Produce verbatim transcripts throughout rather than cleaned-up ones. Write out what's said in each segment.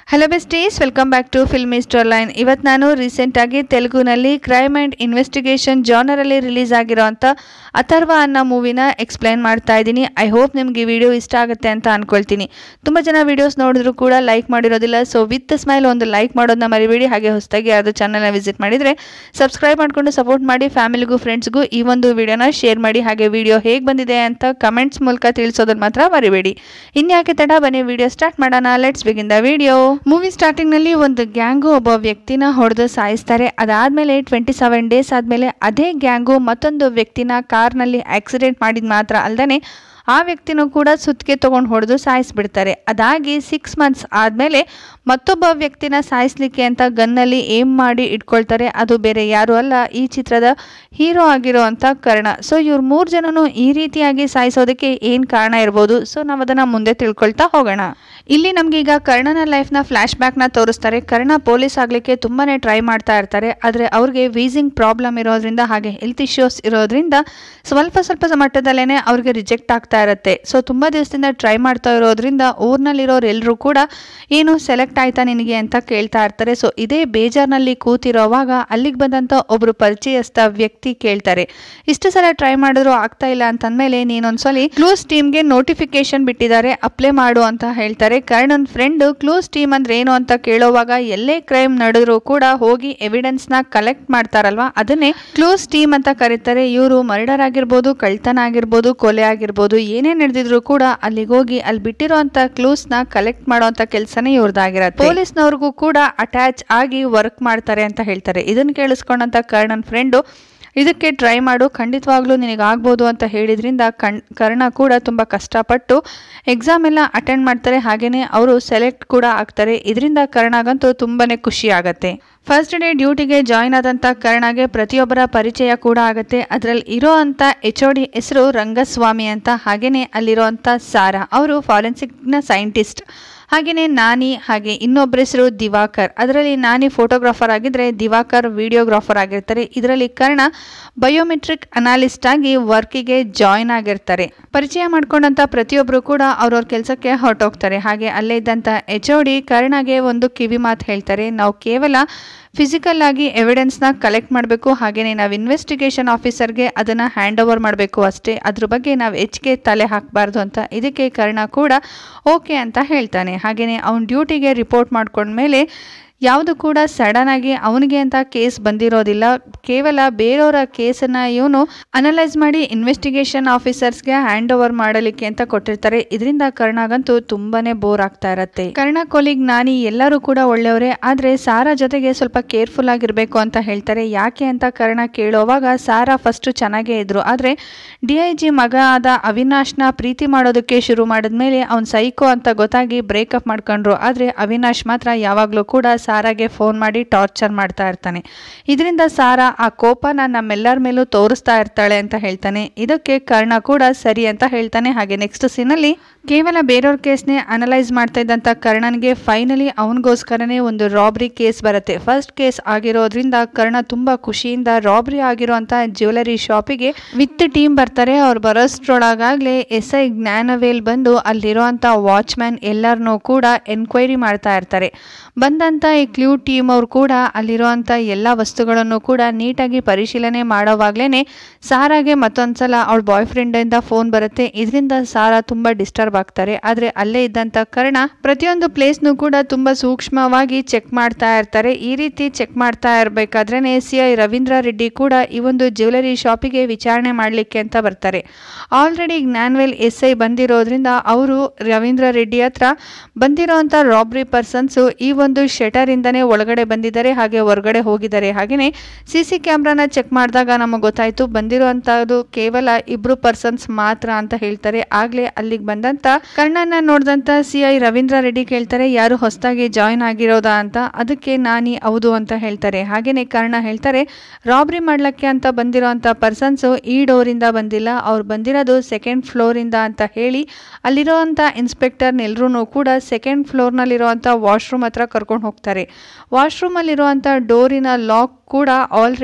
Hello besties, welcome back to filmy store line. ಇವತ್ತು ನಾನು ರೀಸೆಂಟಾಗಿ ತೆಲುಗುನಲ್ಲಿ ಕ್ರೈಮ್ ಆ್ಯಂಡ್ ಇನ್ವೆಸ್ಟಿಗೇಷನ್ ಜಾನರಲ್ಲಿ ರಿಲೀಸ್ ಆಗಿರೋಂಥ ಅಥರ್ವ ಅನ್ನೋ ಮೂವಿನ ಎಕ್ಸ್ಪ್ಲೈನ್ ಮಾಡ್ತಾ ಇದ್ದೀನಿ. ಐ ಹೋಪ್ ನಿಮ್ಗೆ ಈ ವಿಡಿಯೋ ಇಷ್ಟ ಆಗುತ್ತೆ ಅಂತ ಅಂದ್ಕೊಳ್ತೀನಿ. ತುಂಬ ಜನ ವೀಡಿಯೋಸ್ ನೋಡಿದ್ರು ಕೂಡ ಲೈಕ್ ಮಾಡಿರೋದಿಲ್ಲ. ಸೊ ವಿತ್ ಸ್ಮೈಲ್ ಒಂದು ಲೈಕ್ ಮಾಡೋದನ್ನ ಮರಿಬೇಡಿ. ಹಾಗೆ ಹೊಸದಾಗಿ ಯಾವುದು ಚಾನಲ್ನ ವಿಸಿಟ್ ಮಾಡಿದರೆ ಸಬ್ಸ್ಕ್ರೈಬ್ ಮಾಡಿಕೊಂಡು ಸಪೋರ್ಟ್ ಮಾಡಿ. ಫ್ಯಾಮಿಲಿಗೂ ಫ್ರೆಂಡ್ಸ್ಗೂ ಈ ಒಂದು ವಿಡಿಯೋನ ಶೇರ್ ಮಾಡಿ. ಹಾಗೆ ವಿಡಿಯೋ ಹೇಗೆ ಬಂದಿದೆ ಅಂತ ಕಮೆಂಟ್ಸ್ ಮೂಲಕ ತಿಳಿಸೋದನ್ನು ಮಾತ್ರ ಮರಿಬೇಡಿ. ಇನ್ಯಾಕೆ ತಡ, ಬನ್ನಿ ವಿಡಿಯೋ ಸ್ಟಾರ್ಟ್ ಮಾಡೋಣ. Let's begin the video. Movie starting ನಲ್ಲಿ ಒಂದು ಗ್ಯಾಂಗು ಒಬ್ಬ ವ್ಯಕ್ತಿನ ಹೊಡೆದು ಸಾಯಿಸ್ತಾರೆ. ಅದಾದ್ಮೇಲೆ ಟ್ವೆಂಟಿ ಸೆವೆನ್ ಡೇಸ್ ಆದ್ಮೇಲೆ ಅದೇ ಗ್ಯಾಂಗು ಮತ್ತೊಂದು ವ್ಯಕ್ತಿನ ಕಾರ್ನಲ್ಲಿ ಆಕ್ಸಿಡೆಂಟ್ ಮಾಡಿದ ಮಾತ್ರ ಅಲ್ಲದೆ ಆ ವ್ಯಕ್ತಿನೂ ಕೂಡ ಸುತ್ತಿಗೆ ತಗೊಂಡು ಹೊಡೆದು ಸಾಯಿಸ್ಬಿಡ್ತಾರೆ. ಅದಾಗಿ ಸಿಕ್ಸ್ ಮಂತ್ಸ್ ಆದಮೇಲೆ ಮತ್ತೊಬ್ಬ ವ್ಯಕ್ತಿನ ಸಾಯಿಸ್ಲಿಕ್ಕೆ ಅಂತ ಗನ್ನಲ್ಲಿ ಏಮ್ ಮಾಡಿ ಇಟ್ಕೊಳ್ತಾರೆ. ಅದು ಬೇರೆ ಯಾರು ಅಲ್ಲ, ಈ ಚಿತ್ರದ ಹೀರೋ ಆಗಿರೋ ಅಂಥ ಕರ್ಣ. ಸೊ ಇವ್ರು ಮೂರು ಜನನು ಈ ರೀತಿಯಾಗಿ ಸಾಯಿಸೋದಕ್ಕೆ ಏನು ಕಾರಣ ಇರ್ಬೋದು, ಸೊ ನಾವು ಅದನ್ನು ಮುಂದೆ ತಿಳ್ಕೊಳ್ತಾ ಹೋಗೋಣ. ಇಲ್ಲಿ ನಮಗೀಗ ಕರ್ಣನ ಲೈಫ್ನ ಫ್ಲ್ಯಾಶ್ ಬ್ಯಾಕ್ನ ತೋರಿಸ್ತಾರೆ. ಕರ್ಣ ಪೊಲೀಸ್ ಆಗಲಿಕ್ಕೆ ತುಂಬಾ ಟ್ರೈ ಮಾಡ್ತಾ ಇರ್ತಾರೆ. ಆದರೆ ಅವ್ರಿಗೆ ವೀಸಿಂಗ್ ಪ್ರಾಬ್ಲಮ್ ಇರೋದ್ರಿಂದ ಹಾಗೆ ಹೆಲ್ತ್ ಇಶ್ಯೂಸ್ ಇರೋದ್ರಿಂದ ಸ್ವಲ್ಪ ಸ್ವಲ್ಪ ಮಟ್ಟದಲ್ಲೇ ಅವ್ರಿಗೆ ರಿಜೆಕ್ಟ್ ಆಗ್ತಾ ಇರುತ್ತೆ. ಸೊ ತುಂಬ ದಿವಸದಿಂದ ಟ್ರೈ ಮಾಡ್ತಾ ಇರೋದ್ರಿಂದ ಊರಿನಲ್ಲಿರೋರು ಎಲ್ಲರೂ ಕೂಡ ಏನು ಸೆಲೆಕ್ಟ್ ಆಯ್ತಾ ನಿನಗೆ ಅಂತ ಕೇಳ್ತಾ ಇರ್ತಾರೆ. ಸೊ ಇದೇ ಬೇಜಾರ್ನಲ್ಲಿ ಕೂತಿರೋವಾಗ ಅಲ್ಲಿಗೆ ಬಂದಂಥ ಒಬ್ಬರು ಪರಿಚಯಸ್ಥ ವ್ಯಕ್ತಿ ಕೇಳ್ತಾರೆ, ಇಷ್ಟು ಸಲ ಟ್ರೈ ಮಾಡಿದ್ರು ಆಗ್ತಾ ಇಲ್ಲ ಅಂತಂದಮೇಲೆ ನೀನೊಂದ್ಸಲಿ ಕ್ಲೂಸ್ ಟೀಮ್ಗೆ ನೋಟಿಫಿಕೇಶನ್ ಬಿಟ್ಟಿದ್ದಾರೆ, ಅಪ್ಲೈ ಮಾಡು ಅಂತ ಹೇಳ್ತಾರೆ. ಕರ್ಣನ್ ಫ್ರೆಂಡ್ ಕ್ಲೂಸ್ ಟೀಮ್ ಅಂದ್ರೆ ಏನು ಅಂತ ಕೇಳೋವಾಗ ಎಲ್ಲೇ ಕ್ರೈಮ್ ನಡೆದ್ರು ಕೂಡ ಹೋಗಿ ಎವಿಡೆನ್ಸ್ ನ ಕಲೆಕ್ಟ್ ಮಾಡ್ತಾರಲ್ವಾ, ಅದನ್ನೇ ಕ್ಲೂಸ್ ಟೀಮ್ ಅಂತ ಕರೀತಾರೆ. ಇವರು ಮರ್ಡರ್ ಆಗಿರ್ಬೋದು, ಕಳ್ತನ ಆಗಿರ್ಬೋದು, ಕೊಲೆ ಆಗಿರ್ಬೋದು, ಏನೇ ನಡೆದಿದ್ರು ಕೂಡ ಅಲ್ಲಿಗೆ ಹೋಗಿ ಅಲ್ಲಿ ಬಿಟ್ಟಿರೋಂಥ ಕ್ಲೂಸ್ ನ ಕಲೆಕ್ಟ್ ಮಾಡೋಂಥ ಕೆಲಸನೇ ಇವ್ರದ್ದಾಗಿರತ್ತೆ. ಪೊಲೀಸ್ನವ್ರಿಗೂ ಕೂಡ ಅಟ್ಯಾಚ್ ಆಗಿ ವರ್ಕ್ ಮಾಡ್ತಾರೆ ಅಂತ ಹೇಳ್ತಾರೆ. ಇದನ್ನ ಕೇಳಿಸ್ಕೊಂಡಂತ ಕರ್ಣನ್ ಫ್ರೆಂಡು ಇದಕ್ಕೆ ಟ್ರೈ ಮಾಡು, ಖಂಡಿತವಾಗ್ಲೂ ನಿನಗೆ ಆಗ್ಬೋದು ಅಂತ ಹೇಳಿದ್ರಿಂದ ಕಣ್ ಕರ್ಣ ಕೂಡ ತುಂಬ ಕಷ್ಟಪಟ್ಟು ಎಕ್ಸಾಮ್ ಎಲ್ಲ ಅಟೆಂಡ್ ಮಾಡ್ತಾರೆ. ಹಾಗೆಯೇ ಅವರು ಸೆಲೆಕ್ಟ್ ಕೂಡ ಆಗ್ತಾರೆ. ಇದರಿಂದ ಕರ್ಣಗಂತೂ ತುಂಬಾ ಖುಷಿ ಆಗುತ್ತೆ. ಫಸ್ಟ್ ಡೇ ಡ್ಯೂಟಿಗೆ ಜಾಯ್ನ್ ಆದಂಥ ಕರ್ಣಗೆ ಪ್ರತಿಯೊಬ್ಬರ ಪರಿಚಯ ಕೂಡ ಆಗುತ್ತೆ. ಅದರಲ್ಲಿ ಇರೋ ಅಂಥ ಎಚ್ ಒ ಡಿ ಹೆಸರು ರಂಗಸ್ವಾಮಿ ಅಂತ. ಹಾಗೆಯೇ ಅಲ್ಲಿರೋ ಅಂಥ ಸಾರಾ, ಅವರು ಫಾರೆನ್ಸಿಕ್ನ ಸೈಂಟಿಸ್ಟ್. ಹಾಗೆಯೇ ನಾನಿ, ಹಾಗೆ ಇನ್ನೊಬ್ಬರ ಹೆಸರು ದಿವಾಕರ್. ಅದರಲ್ಲಿ ನಾನಿ ಫೋಟೋಗ್ರಾಫರ್ ಆಗಿದ್ರೆ ದಿವಾಕರ್ ವಿಡಿಯೋಗ್ರಾಫರ್ ಆಗಿರ್ತಾರೆ. ಇದರಲ್ಲಿ ಕರ್ಣ ಬಯೋಮೆಟ್ರಿಕ್ ಅನಾಲಿಸ್ಟ್ ಆಗಿ ವರ್ಕಿಗೆ ಜಾಯ್ನ್ ಆಗಿರ್ತಾರೆ. ಪರಿಚಯ ಮಾಡ್ಕೊಂಡಂಥ ಪ್ರತಿಯೊಬ್ಬರು ಕೂಡ ಅವ್ರವ್ರ ಕೆಲಸಕ್ಕೆ ಹೊರಟೋಗ್ತಾರೆ. ಹಾಗೆ ಅಲ್ಲೇ ಇದ್ದಂಥ ಎಚ್ ಒ ಡಿ ಕರ್ಣಗೆ ಒಂದು ಕಿವಿ ಮಾತು ಹೇಳ್ತಾರೆ, ನಾವು ಕೇವಲ ಫಿಸಿಕಲ್ ಆಗಿ ಎವಿಡೆನ್ಸ್ನ ಕಲೆಕ್ಟ್ ಮಾಡಬೇಕು, ಹಾಗೆಯೇ ನಾವು ಇನ್ವೆಸ್ಟಿಗೇಷನ್ ಆಫೀಸರ್ಗೆ ಅದನ್ನು ಹ್ಯಾಂಡ್ ಓವರ್ ಮಾಡಬೇಕು ಅಷ್ಟೇ, ಅದ್ರ ಬಗ್ಗೆ ನಾವು ಹೆಚ್ಚಿಗೆ ತಲೆ ಹಾಕಬಾರ್ದು ಅಂತ. ಇದಕ್ಕೆ ಕರ್ಣ ಕೂಡ ಓಕೆ ಅಂತ ಹೇಳ್ತಾನೆ. ಹಾಗೆಯೇ ಅವನ ಡ್ಯೂಟಿಗೆ ರಿಪೋರ್ಟ್ ಮಾಡ್ಕೊಂಡ್ಮೇಲೆ ಯಾವುದು ಕೂಡ ಸಡನ್ ಆಗಿ ಅವನಿಗೆ ಅಂತ ಕೇಸ್ ಬಂದಿರೋದಿಲ್ಲ. ಕೇವಲ ಬೇರೆಯವರ ಕೇಸನ್ನು ಇವನು ಅನಲೈಸ್ ಮಾಡಿ ಇನ್ವೆಸ್ಟಿಗೇಷನ್ ಆಫೀಸರ್ಸ್ಗೆ ಹ್ಯಾಂಡ್ ಓವರ್ ಮಾಡಲಿಕ್ಕೆ ಅಂತ ಕೊಟ್ಟಿರ್ತಾರೆ. ಇದರಿಂದ ಕರ್ಣಗಂತೂ ತುಂಬಾನೇ ಬೋರ್ ಆಗ್ತಾ ಇರತ್ತೆ. ಕರ್ಣ ಕೊಲಿಗ್ ನಾನಿ ಎಲ್ಲರೂ ಕೂಡ ಒಳ್ಳೆಯವರೇ, ಆದರೆ ಸಾರಾ ಜೊತೆಗೆ ಸ್ವಲ್ಪ ಕೇರ್ಫುಲ್ ಆಗಿರಬೇಕು ಅಂತ ಹೇಳ್ತಾರೆ. ಯಾಕೆ ಅಂತ ಕರ್ಣ ಕೇಳೋವಾಗ ಸಾರಾ ಫಸ್ಟ್ ಚೆನ್ನಾಗೇ ಇದ್ರು, ಆದರೆ ಡಿ ಐ ಜಿ ಮಗ ಆದ ಅವಿನಾಶ್ನ ಪ್ರೀತಿ ಮಾಡೋದಕ್ಕೆ ಶುರು ಮಾಡಿದ್ಮೇಲೆ ಅವ್ನು ಸೈಕೋ ಅಂತ ಗೊತ್ತಾಗಿ ಬ್ರೇಕಪ್ ಮಾಡ್ಕೊಂಡ್ರು. ಆದರೆ ಅವಿನಾಶ್ ಮಾತ್ರ ಯಾವಾಗಲೂ ಕೂಡ ಸಾರಾಗೆ ಫೋನ್ ಮಾಡಿ ಟಾರ್ಚರ್ ಮಾಡ್ತಾ ಇರ್ತಾನೆ. ಇದರಿಂದ ಸಾರಾ ಆ ಕೋಪನ ನಮ್ಮೆಲ್ಲರ ಮೇಲೂ ತೋರಿಸ್ತಾ ಇರ್ತಾಳೆ ಅಂತ ಹೇಳ್ತಾನೆ. ಇದಕ್ಕೆ ಕರ್ಣ ಕೂಡ ಸರಿ ಅಂತ ಹೇಳ್ತಾನೆ. ಹಾಗೆ ನೆಕ್ಸ್ಟ್ ಸೀನಲ್ಲಿ ಕೇವಲ ಬೇರೆಯವ್ರ ಕೇಸ್ನೇ ಅನಲೈಸ್ ಮಾಡ್ತಾ ಇದ್ದಂಥ ಕರ್ಣನ್ಗೆ ಫೈನಲಿ ಅವನಿಗೋಸ್ಕರನೇ ಒಂದು ರಾಬ್ರಿ ಕೇಸ್ ಬರುತ್ತೆ. ಫಸ್ಟ್ ಕೇಸ್ ಆಗಿರೋದ್ರಿಂದ ಕರ್ಣ ತುಂಬಾ ಖುಷಿಯಿಂದ ರಾಬ್ರಿ ಆಗಿರೋಂಥ ಜ್ಯುವೆಲರಿ ಶಾಪಿಗೆ ವಿತ್ ಟೀಮ್ ಬರ್ತಾರೆ. ಅವ್ರು ಬರೋಷ್ಟ್ರೊಳಗಾಗ್ಲೇ ಎಸ್ ಐ ಜ್ಞಾನವೇಲ್ ಬಂದು ಅಲ್ಲಿರೋಂಥ ವಾಚ್ಮ್ಯಾನ್ ಎಲ್ಲರನ್ನೂ ಕೂಡ ಎನ್ಕ್ವೈರಿ ಮಾಡ್ತಾ ಇರ್ತಾರೆ. ಬಂದಂಥ ಈ ಕ್ಲೂ ಟೀಮ್ ಅವ್ರು ಕೂಡ ಅಲ್ಲಿರುವಂಥ ಎಲ್ಲ ವಸ್ತುಗಳನ್ನು ಕೂಡ ನೀಟಾಗಿ ಪರಿಶೀಲನೆ ಮಾಡೋವಾಗ್ಲೇ ಸಾರಾಗೆ ಮತ್ತೊಂದ್ಸಲ ಅವಳ ಬಾಯ್ ಫ್ರೆಂಡಿಂದ ಫೋನ್ ಬರುತ್ತೆ. ಇದರಿಂದ ಸಾರಾ ತುಂಬ ಡಿಸ್ಟರ್ಬ್ ಆಗ್ತಾರೆ. ಆದರೆ ಅಲ್ಲೇ ಇದ್ದಂಥ ಕರ್ಣ ಪ್ರತಿಯೊಂದು ಪ್ಲೇಸ್ನೂ ಕೂಡ ತುಂಬ ಸೂಕ್ಷ್ಮವಾಗಿ ಚೆಕ್ ಮಾಡ್ತಾ ಇರ್ತಾರೆ. ಈ ರೀತಿ ಚೆಕ್ ಮಾಡ್ತಾ ಇರಬೇಕಾದ್ರೇ ಸಿ ಐ ರವೀಂದ್ರ ರೆಡ್ಡಿ ಕೂಡ ಈ ಒಂದು ಜ್ಯುವೆಲರಿ ಶಾಪಿಗೆ ವಿಚಾರಣೆ ಮಾಡಲಿಕ್ಕೆ ಅಂತ ಬರ್ತಾರೆ. ಆಲ್ರೆಡಿ ಜ್ಞಾನವೇಲ್ ಎಸ್ ಐ ಬಂದಿರೋದ್ರಿಂದ ಅವರು ರವೀಂದ್ರ ರೆಡ್ಡಿ ಹತ್ರ ಬಂದಿರೋಂಥ ರಾಬ್ರಿ ಪರ್ಸನ್ಸು ಈ ಒಂದು ಶಟರ್ ಇಂದನೇ ಒಳಗಡೆ ಬಂದಿದ್ದಾರೆ, ಹಾಗೆ ಹೊರಗಡೆ ಹೋಗಿದ್ದಾರೆ. ಹಾಗೆಯೇ ಸಿ ಸಿ ಕ್ಯಾಮ್ರಾನ ಚೆಕ್ ಮಾಡಿದಾಗ ನಮಗೆ ಗೊತ್ತಾಯ್ತು ಬಂದಿರುವಂತಹದ್ದು ಕೇವಲ ಇಬ್ರು ಪರ್ಸನ್ಸ್ ಮಾತ್ರ ಅಂತ ಹೇಳ್ತಾರೆ. ಆಗ್ಲೇ ಅಲ್ಲಿಗೆ ಬಂದಂತ ಕರ್ಣನ ನೋಡಿದಂತ ಸಿ ಐ ರವೀಂದ್ರ ರೆಡ್ಡಿ ಕೇಳ್ತಾರೆ, ಯಾರು ಹೊಸದಾಗಿ ಜಾಯಿನ್ ಆಗಿರೋದಾ ಅಂತ. ಅದಕ್ಕೆ ನಾನಿ ಹೌದು ಅಂತ ಹೇಳ್ತಾರೆ. ಹಾಗೇನೆ ಕರ್ಣ ಹೇಳ್ತಾರೆ, ರಾಬ್ರಿ ಮಾಡ್ಲಿಕ್ಕೆ ಅಂತ ಬಂದಿರೋಂಥ ಪರ್ಸನ್ಸು ಈ ಡೋರಿಂದ ಬಂದಿಲ್ಲ, ಅವ್ರು ಬಂದಿರೋದು ಸೆಕೆಂಡ್ ಫ್ಲೋರಿಂದ ಅಂತ ಹೇಳಿ ಅಲ್ಲಿರೋಂಥ ಇನ್ಸ್ಪೆಕ್ಟರ್ನೆಲ್ಲರೂ ಕೂಡ ಸೆಕೆಂಡ್ ಫ್ಲೋರ್ನಲ್ಲಿರುವಂಥ ವಾಶ್ರೂಮ್ ಹತ್ರ ಕರ್ಕೊಂಡು ಹೋಗ್ತಾರೆ. ವಾಶ್ರೂಮಲ್ಲಿರುವಂಥ ಡೋರಿನ ಲಾಕ್ ಕೂಡ ಆಲ್ರೆಡಿ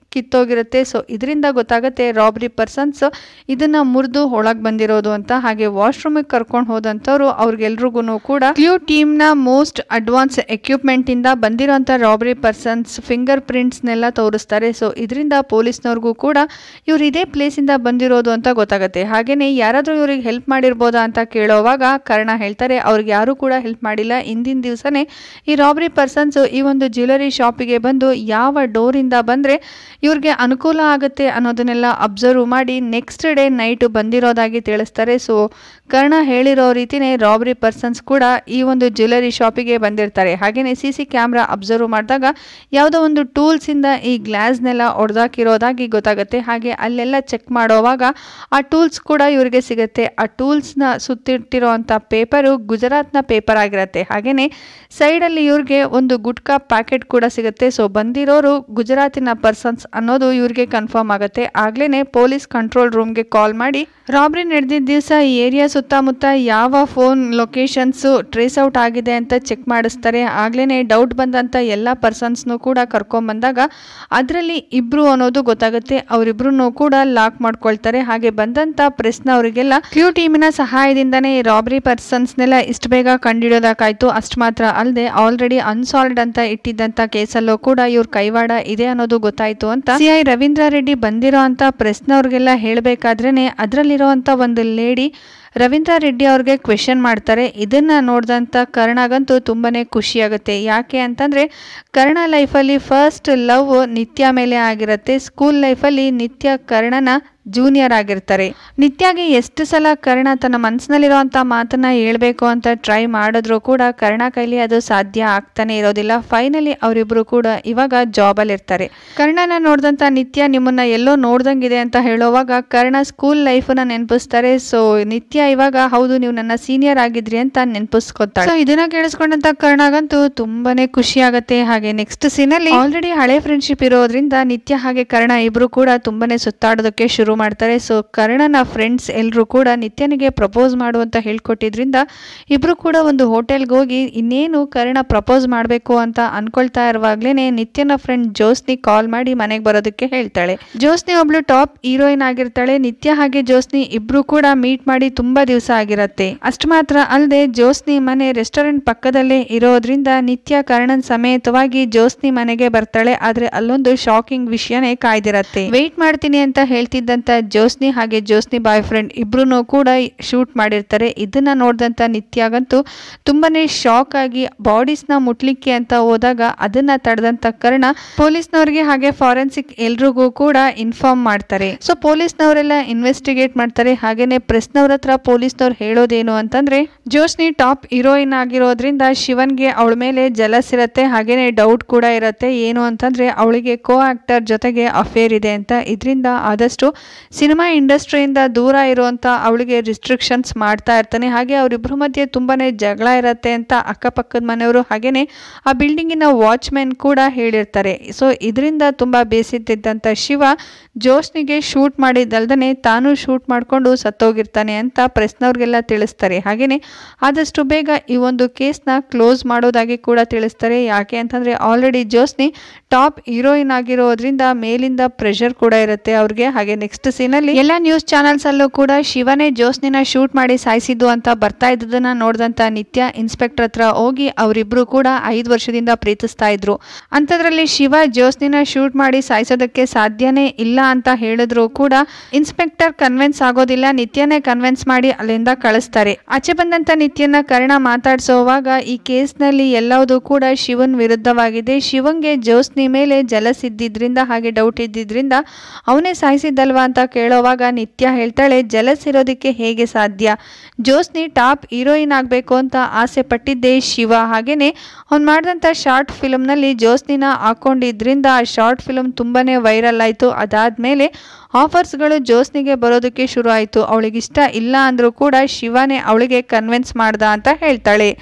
ಕಿತ್ತೋಗಿರುತ್ತೆ. ಸೊ ಇದರಿಂದ ಗೊತ್ತಾಗುತ್ತೆ ರಾಬ್ರಿ ಪರ್ಸನ್ಸ್ ಇದನ್ನ ಮುರಿದು ಒಳಗೆ ಬಂದಿರೋದು ಅಂತ. ಹಾಗೆ ವಾಶ್ರೂಮಿಗೆ ಕರ್ಕೊಂಡು ಹೋದಂಥವ್ರು ಅವ್ರಿಗೆಲ್ರಿಗೂ ಕೂಡ ಕ್ಲೂ ಟೀಮ್ನ ಮೋಸ್ಟ್ ಅಡ್ವಾನ್ಸ್ ಎಕ್ವಿಪ್ಮೆಂಟ್ ಇಂದ ಬಂದಿರೋಂಥ ರಾಬ್ರಿ ಪರ್ಸನ್ಸ್ ಫಿಂಗರ್ ಪ್ರಿಂಟ್ಸ್ನೆಲ್ಲ ತೋರಿಸ್ತಾರೆ. ಸೊ ಇದರಿಂದ ಪೊಲೀಸ್ನವ್ರಿಗೂ ಕೂಡ ಇವ್ರು ಇದೇ ಪ್ಲೇಸಿಂದ ಬಂದಿರೋದು ಅಂತ ಗೊತ್ತಾಗುತ್ತೆ. ಹಾಗೆಯೇ ಯಾರಾದರೂ ಇವ್ರಿಗೆ ಹೆಲ್ಪ್ ಮಾಡಿರ್ಬೋದಾ ಅಂತ ಕೇಳೋವಾಗ ಕರ್ಣ ಹೇಳ್ತಾರೆ ಅವ್ರಿಗೆ ಯಾರೂ ಕೂಡ ಹೆಲ್ಪ್ ಮಾಡಿಲ್ಲ. ಇಂದಿನ ದಿವಸನೇ ಈ ರಾಬ್ರಿ ಪರ್ಸನ್ಸ್ ಈ ಒಂದು ಜ್ಯುವೆಲರಿ ಶಾಪಿಗೆ ಬಂದು ಯಾವ ಡೋರಿಂದ ಬಂದರೆ ಇವ್ರಿಗೆ ಅನುಕೂಲ ಆಗುತ್ತೆ ಅನ್ನೋದನ್ನೆಲ್ಲ ಅಬ್ಸರ್ವ್ ಮಾಡಿ ನೆಕ್ಸ್ಟ್ ಡೇ ನೈಟ್ ಬಂದಿರೋದಾಗಿ ತಿಳಿಸ್ತಾರೆ. ಸೊ ಕರ್ಣ ಹೇಳಿರೋ ರೀತಿನೇ ರಾಬ್ರಿ ಪರ್ಸನ್ಸ್ ಕೂಡ ಈ ಒಂದು ಜ್ಯುವೆಲರಿ ಶಾಪಿಗೆ ಬಂದಿರ್ತಾರೆ. ಹಾಗೆಯೇ ಸಿ ಸಿ ಕ್ಯಾಮ್ರಾ ಅಬ್ಸರ್ವ್ ಮಾಡಿದಾಗ ಯಾವುದೋ ಒಂದು ಟೂಲ್ಸಿಂದ ಈ ಗ್ಲಾಸ್ನೆಲ್ಲ ಒಡೆದಾಕಿರೋದಾಗಿ ಗೊತ್ತಾಗುತ್ತೆ. ಹಾಗೆ ಅಲ್ಲೆಲ್ಲ ಚೆಕ್ ಮಾಡೋವಾಗ ಆ ಟೂಲ್ಸ್ ಕೂಡ ಇವರಿಗೆ ಸಿಗುತ್ತೆ. ಆ ಟೂಲ್ಸ್ನ ಸುತ್ತಿಟ್ಟಿರೋ ಅಂಥ ಪೇಪರು ಗುಜರಾತ್ನ ಪೇಪರ್ ಆಗಿರುತ್ತೆ. ಹಾಗೆಯೇ ಸೈಡಲ್ಲಿ ಇವ್ರಿಗೆ ಒಂದು ಗುಟ್ಕಾ ಪ್ಯಾಕೆಟ್ ಕೂಡ ಸಿಗುತ್ತೆ. ಸೊ ಬಂದಿರೋರು ಗುಜರಾತಿನ ಪರ್ಸನ್ಸ್ ಅನ್ನೋದು ಇವ್ರಿಗೆ ಕನ್ಫರ್ಮ್ ಆಗುತ್ತೆ. ಆಗ್ಲೇ ಪೊಲೀಸ್ ಕಂಟ್ರೋಲ್ ರೂಮ್ಗೆ ಕಾಲ್ ಮಾಡಿ ರಾಬ್ರಿ ನಡೆದಿದ್ದ ದಿವಸ ಈ ಏರಿಯಾ ಸುತ್ತಮುತ್ತ ಯಾವ ಫೋನ್ ಲೊಕೇಶನ್ಸು ಟ್ರೇಸ್ ಔಟ್ ಆಗಿದೆ ಅಂತ ಚೆಕ್ ಮಾಡಿಸ್ತಾರೆ. ಆಗ್ಲೇ ಡೌಟ್ ಬಂದಂಥ ಎಲ್ಲ ಪರ್ಸನ್ಸ್ನು ಕೂಡ ಕರ್ಕೊಂಬಂದಾಗ ಅದರಲ್ಲಿ ಇಬ್ರು ಅನ್ನೋದು ಗೊತ್ತಾಗುತ್ತೆ. ಅವರಿಬ್ರು ಕೂಡ ಲಾಕ್ ಮಾಡ್ಕೊಳ್ತಾರೆ. ಹಾಗೆ ಬಂದಂಥ ಪ್ರೆಸ್ನವರಿಗೆಲ್ಲ ಕ್ಯೂ ಟೀಮಿನ ಸಹಾಯದಿಂದನೇ ರಾಬ್ರಿ ಪರ್ಸನ್ಸ್ನೆಲ್ಲ ಇಷ್ಟು ಬೇಗ ಕಂಡಿಡೋದಕ್ಕಾಯ್ತು. ಅಷ್ಟು ಮಾತ್ರ ಅಲ್ಲದೆ ಆಲ್ರೆಡಿ ಅನ್ಸಾಲ್ವ್ಡ್ ಅಂತ ಇಟ್ಟಿದ್ದಂಥ ಕೇಸಲ್ಲೂ ಕೂಡ ಇವ್ರ ಕೈವಾಡ ಇದೆ ಅನ್ನೋದು ಗೊತ್ತಾಯ್ತು ಅಂತ ಸಿ ಐ ರವೀಂದ್ರ ರೆಡ್ಡಿ ಬಂದಿರೋ ಅಂತ ಪ್ರೆಸ್ನವ್ರಿಗೆಲ್ಲ ಹೇಳಬೇಕಾದ್ರೇನೆ ಅದರಲ್ಲಿರೋಂಥ ಒಂದು ಲೇಡಿ ರವೀಂದ್ರ ರೆಡ್ಡಿ ಅವ್ರಿಗೆ ಕ್ವೆಶನ್ ಮಾಡ್ತಾರೆ. ಇದನ್ನ ನೋಡಿದಂಥ ಕರ್ಣಗಂತೂ ತುಂಬಾನೇ ಖುಷಿಯಾಗುತ್ತೆ. ಯಾಕೆ ಅಂತಂದ್ರೆ ಕರ್ಣ ಲೈಫಲ್ಲಿ ಫಸ್ಟ್ ಲವ್ ನಿತ್ಯ ಮೇಲೆ ಆಗಿರುತ್ತೆ. ಸ್ಕೂಲ್ ಲೈಫಲ್ಲಿ ನಿತ್ಯ ಕರ್ಣನ ಜೂನಿಯರ್ ಆಗಿರ್ತಾರೆ. ನಿತ್ಯಾಗೆ ಎಷ್ಟು ಸಲ ಕರ್ಣ ತನ್ನ ಮನಸ್ಸಿನಲ್ಲಿರುವಂಥ ಮಾತನ್ನ ಹೇಳ್ಬೇಕು ಅಂತ ಟ್ರೈ ಮಾಡಿದ್ರು ಕೂಡ ಕರ್ಣ ಕೈಲಿ ಅದು ಸಾಧ್ಯ ಆಗ್ತಾನೆ ಇರೋದಿಲ್ಲ. ಫೈನಲಿ ಅವರಿಬ್ರು ಕೂಡ ಇವಾಗ ಜಾಬಲ್ಲಿ ಇರ್ತಾರೆ. ಕರ್ಣನ ನೋಡಿದಂಥ ನಿತ್ಯ ನಿಮ್ಮನ್ನ ಎಲ್ಲೋ ನೋಡ್ದಂಗಿದೆ ಅಂತ ಹೇಳೋವಾಗ ಕರ್ಣ ಸ್ಕೂಲ್ ಲೈಫನ್ನ ನೆನಪಿಸ್ತಾರೆ. ಸೊ ನಿತ್ಯ ಇವಾಗ ಹೌದು ನೀವು ನನ್ನ ಸೀನಿಯರ್ ಆಗಿದ್ರಿ ಅಂತ ನೆನಪಿಸ್ಕೊತಾಳೆ. ಸೊ ಇದನ್ನ ಕೇಳಿಸ್ಕೊಂಡಂತ ಕರ್ಣಗಂತೂ ತುಂಬಾನೇ ಖುಷಿ ಆಗುತ್ತೆ. ಹಾಗೆ ನೆಕ್ಸ್ಟ್ ಸೀನಲ್ಲಿ ಆಲ್ರೆಡಿ ಹಳೆ ಫ್ರೆಂಡ್ಶಿಪ್ ಇರೋದ್ರಿಂದ ನಿತ್ಯ ಹಾಗೆ ಕರ್ಣ ಇಬ್ರು ಕೂಡ ತುಂಬಾನೇ ಸುತ್ತಾಡೋದಕ್ಕೆ ಶುರು ಮಾಡ್ತಾರೆ. ಸೊ ಕರ್ಣನ ಫ್ರೆಂಡ್ಸ್ ಎಲ್ಲರೂ ಕೂಡ ನಿತ್ಯನಿಗೆ ಪ್ರಪೋಸ್ ಮಾಡು ಅಂತ ಹೇಳ್ಕೊಟ್ಟಿದ್ರಿಂದ ಇಬ್ರು ಕೂಡ ಒಂದು ಹೋಟೆಲ್ಗೆ ಹೋಗಿ ಇನ್ನೇನು ಕರ್ಣ ಪ್ರಪೋಸ್ ಮಾಡಬೇಕು ಅಂತ ಅನ್ಕೊಳ್ತಾ ಇರುವಾಗ್ಲೇನೆ ನಿತ್ಯನ ಫ್ರೆಂಡ್ ಜ್ಯೋತ್ಸ್ನಿ ಕಾಲ್ ಮಾಡಿ ಮನೆಗೆ ಬರೋದಕ್ಕೆ ಹೇಳ್ತಾಳೆ. ಜ್ಯೋತ್ಸ್ನಿ ಒಬ್ಳು ಟಾಪ್ ಹೀರೋಯಿನ್ ಆಗಿರ್ತಾಳೆ. ನಿತ್ಯ ಹಾಗೆ ಜ್ಯೋತ್ಸ್ನಿ ಇಬ್ರು ಕೂಡ ಮೀಟ್ ಮಾಡಿ ತುಂಬಾ ದಿವಸ ಆಗಿರತ್ತೆ. ಅಷ್ಟು ಮಾತ್ರ ಅಲ್ಲದೆ ಜ್ಯೋತ್ಸ್ನಿ ಮನೆ ರೆಸ್ಟೋರೆಂಟ್ ಪಕ್ಕದಲ್ಲೇ ಇರೋದ್ರಿಂದ ನಿತ್ಯ ಕರ್ಣನ್ ಸಮೇತವಾಗಿ ಜ್ಯೋತ್ಸ್ನಿ ಮನೆಗೆ ಬರ್ತಾಳೆ. ಆದ್ರೆ ಅಲ್ಲೊಂದು ಶಾಕಿಂಗ್ ವಿಷಯನೇ ಕಾಯ್ದಿರತ್ತೆ. ವೆಯ್ಟ್ ಮಾಡ್ತೀನಿ ಅಂತ ಹೇಳ್ತಿದ್ದಂತ ಜ್ಯೋತ್ಸ್ನಿ ಹಾಗೆ ಜ್ಯೋತ್ಸ್ನಿ ಬಾಯ್ ಫ್ರೆಂಡ್ ಇಬ್ರು ಕೂಡ ಶೂಟ್ ಮಾಡಿರ್ತಾರೆ. ಇದನ್ನ ನೋಡಿದಂತ ನಿತ್ಯಾಗಂತೂ ತುಂಬಾನೇ ಶಾಕ್ ಆಗಿ ಬಾಡೀಸ್ನ ಮುಟ್ಲಿಕ್ಕೆ ಅಂತ ಹೋದಾಗ ಅದನ್ನ ತಡೆದಂತ ಕರ್ಣ ಪೊಲೀಸ್ನವ್ರಿಗೆ ಹಾಗೆ ಫಾರೆನ್ಸಿಕ್ ಎಲ್ರಿಗೂ ಕೂಡ ಇನ್ಫಾರ್ಮ್ ಮಾಡ್ತಾರೆ. ಸೊ ಪೊಲೀಸ್ನವರೆಲ್ಲ ಇನ್ವೆಸ್ಟಿಗೇಟ್ ಮಾಡ್ತಾರೆ. ಹಾಗೇನೆ ಪ್ರೆಸ್ನವ್ರ ಹತ್ರ ಪೊಲೀಸ್ನವ್ರು ಹೇಳೋದೇನು ಅಂತಂದ್ರೆ ಜ್ಯೋತ್ಸ್ನಿ ಟಾಪ್ ಹೀರೋಯಿನ್ ಆಗಿರೋದ್ರಿಂದ ಶಿವನ್ಗೆ ಅವಳ ಮೇಲೆ ಜಲಸ್ ಇರತ್ತೆ. ಹಾಗೇನೆ ಡೌಟ್ ಕೂಡ ಇರತ್ತೆ. ಏನು ಅಂತಂದ್ರೆ ಅವಳಿಗೆ ಕೋ ಆಕ್ಟರ್ ಜೊತೆಗೆ ಅಫೇರ್ ಇದೆ ಅಂತ. ಇದರಿಂದ ಆದಷ್ಟು ಸಿನಿಮಾ ಇಂಡಸ್ಟ್ರಿಯಿಂದ ದೂರ ಇರುವಂತ ಅವಳಿಗೆ ರಿಸ್ಟ್ರಿಕ್ಷನ್ಸ್ ಮಾಡ್ತಾ ಇರ್ತಾನೆ. ಹಾಗೆ ಅವರಿಬ್ರು ಮಧ್ಯೆ ತುಂಬಾನೇ ಜಗಳ ಇರತ್ತೆ ಅಂತ ಅಕ್ಕಪಕ್ಕದ ಮನೆಯವರು ಹಾಗೇನೆ ಆ ಬಿಲ್ಡಿಂಗಿನ ವಾಚ್ಮೆನ್ ಕೂಡ ಹೇಳಿರ್ತಾರೆ. ಸೊ ಇದರಿಂದ ತುಂಬಾ ಬೇಸಿದ್ದಂತ ಶಿವ ಜ್ಯೋತ್ಸ್ನಿಗೆ ಶೂಟ್ ಮಾಡಿದ್ದಲ್ದನೆ ತಾನು ಶೂಟ್ ಮಾಡ್ಕೊಂಡು ಸತ್ತೋಗಿರ್ತಾನೆ ಅಂತ ಪ್ರೆಸ್ನವ್ರಿಗೆಲ್ಲ ತಿಳಿಸ್ತಾರೆ. ಹಾಗೇನೆ ಆದಷ್ಟು ಬೇಗ ಈ ಒಂದು ಕೇಸ್ನ ಕ್ಲೋಸ್ ಮಾಡೋದಾಗಿ ಕೂಡ ತಿಳಿಸ್ತಾರೆ. ಯಾಕೆ ಅಂತಂದ್ರೆ ಆಲ್ರೆಡಿ ಜ್ಯೋತ್ಸ್ನಿ ಟಾಪ್ ಹೀರೋಯಿನ್ ಆಗಿರೋದ್ರಿಂದ ಮೇಲಿಂದ ಪ್ರೆಷರ್ ಕೂಡ ಇರುತ್ತೆ ಅವ್ರಿಗೆ. ಹಾಗೆ ನೆಕ್ಸ್ಟ್ ಸೀನಲ್ಲಿ ಎಲ್ಲ ನ್ಯೂಸ್ ಚಾನೆಲ್ಸ್ ಅಲ್ಲೂ ಕೂಡ ಶಿವನೇ ಜ್ಯೋತ್ಸ್ನಿನ ಶೂಟ್ ಮಾಡಿ ಸಾಯಿಸಿದ್ದು ಅಂತ ಬರ್ತಾ ಇದ್ದದನ್ನ ನೋಡಿದಂತ ನಿತ್ಯ ಇನ್ಸ್ಪೆಕ್ಟರ್ ಹತ್ರ ಹೋಗಿ ಅವರಿಬ್ರು ಕೂಡ ಐದು ವರ್ಷದಿಂದ ಪ್ರೀತಿಸ್ತಾ ಇದ್ರು. ಅಂತದ್ರಲ್ಲಿ ಶಿವ ಜ್ಯೋತ್ಸ್ನಿನ ಶೂಟ್ ಮಾಡಿ ಸಾಯಿಸೋದಕ್ಕೆ ಸಾಧ್ಯನೇ ಇಲ್ಲ ಅಂತ ಹೇಳಿದ್ರು ಕೂಡ ಇನ್ಸ್ಪೆಕ್ಟರ್ ಕನ್ವಿನ್ಸ್ ಆಗೋದಿಲ್ಲ. ನಿತ್ಯನೇ ಕನ್ವಿನ್ಸ್ ಮಾಡಿ ಅಲ್ಲಿಂದ ಕಳಿಸ್ತಾರೆ. ಆಚೆ ಬಂದಂತ ನಿತ್ಯನ ಕರ್ಣ ಮಾತಾಡ್ಸೋವಾಗ ಈ ಕೇಸ್ನಲ್ಲಿ ಎಲ್ಲವೂ ಕೂಡ ಶಿವನ್ ವಿರುದ್ಧವಾಗಿದೆ. ಶಿವಂಗೆ ಜ್ಯೋತ್ಸ್ನಿ ಮೇಲೆ ಜಲಸ್ ಇದ್ದಿದ್ರಿಂದ ಹಾಗೆ ಡೌಟ್ ಇದ್ದಿದ್ರಿಂದ ಅವನೇ ಸಾಯಿಸಿದ್ದಲ್ವಾ ಅಂತ ಕೇಳೋವಾಗ ನಿತ್ಯ ಹೇಳ್ತಾಳೆ ಜಲಸ್ ಇರೋದಕ್ಕೆ ಹೇಗೆ ಸಾಧ್ಯ, ಜ್ಯೋತ್ಸ್ನಿ ಟಾಪ್ ಹೀರೋಯಿನ್ ಆಗಬೇಕು ಅಂತ ಆಸೆ ಪಟ್ಟಿದ್ದೆ ಶಿವ. ಹಾಗೇನೆ ಅವ್ನು ಮಾಡಿದಂಥ ಶಾರ್ಟ್ ಫಿಲ್ಮ್ನಲ್ಲಿ ಜ್ಯೋತ್ಸ್ನಿನ ಹಾಕೊಂಡಿದ್ರಿಂದ ಆ ಶಾರ್ಟ್ ಫಿಲ್ಮ್ ತುಂಬಾನೇ ವೈರಲ್ ಆಯಿತು. ಅದಾದ್ಮೇಲೆ ಆಫರ್ಸ್ಗಳು ಜ್ಯೋತ್ಸ್ನಿಗೆ ಬರೋದಕ್ಕೆ ಶುರು ಆಯಿತು. ಅವಳಿಗಿಷ್ಟ ಇಲ್ಲ ಅಂದರೂ ಕೂಡ ಶಿವನೇ ಅವಳಿಗೆ ಕನ್ವಿನ್ಸ್ ಮಾಡ್ದ ಅಂತ ಹೇಳ್ತಾಳೆ.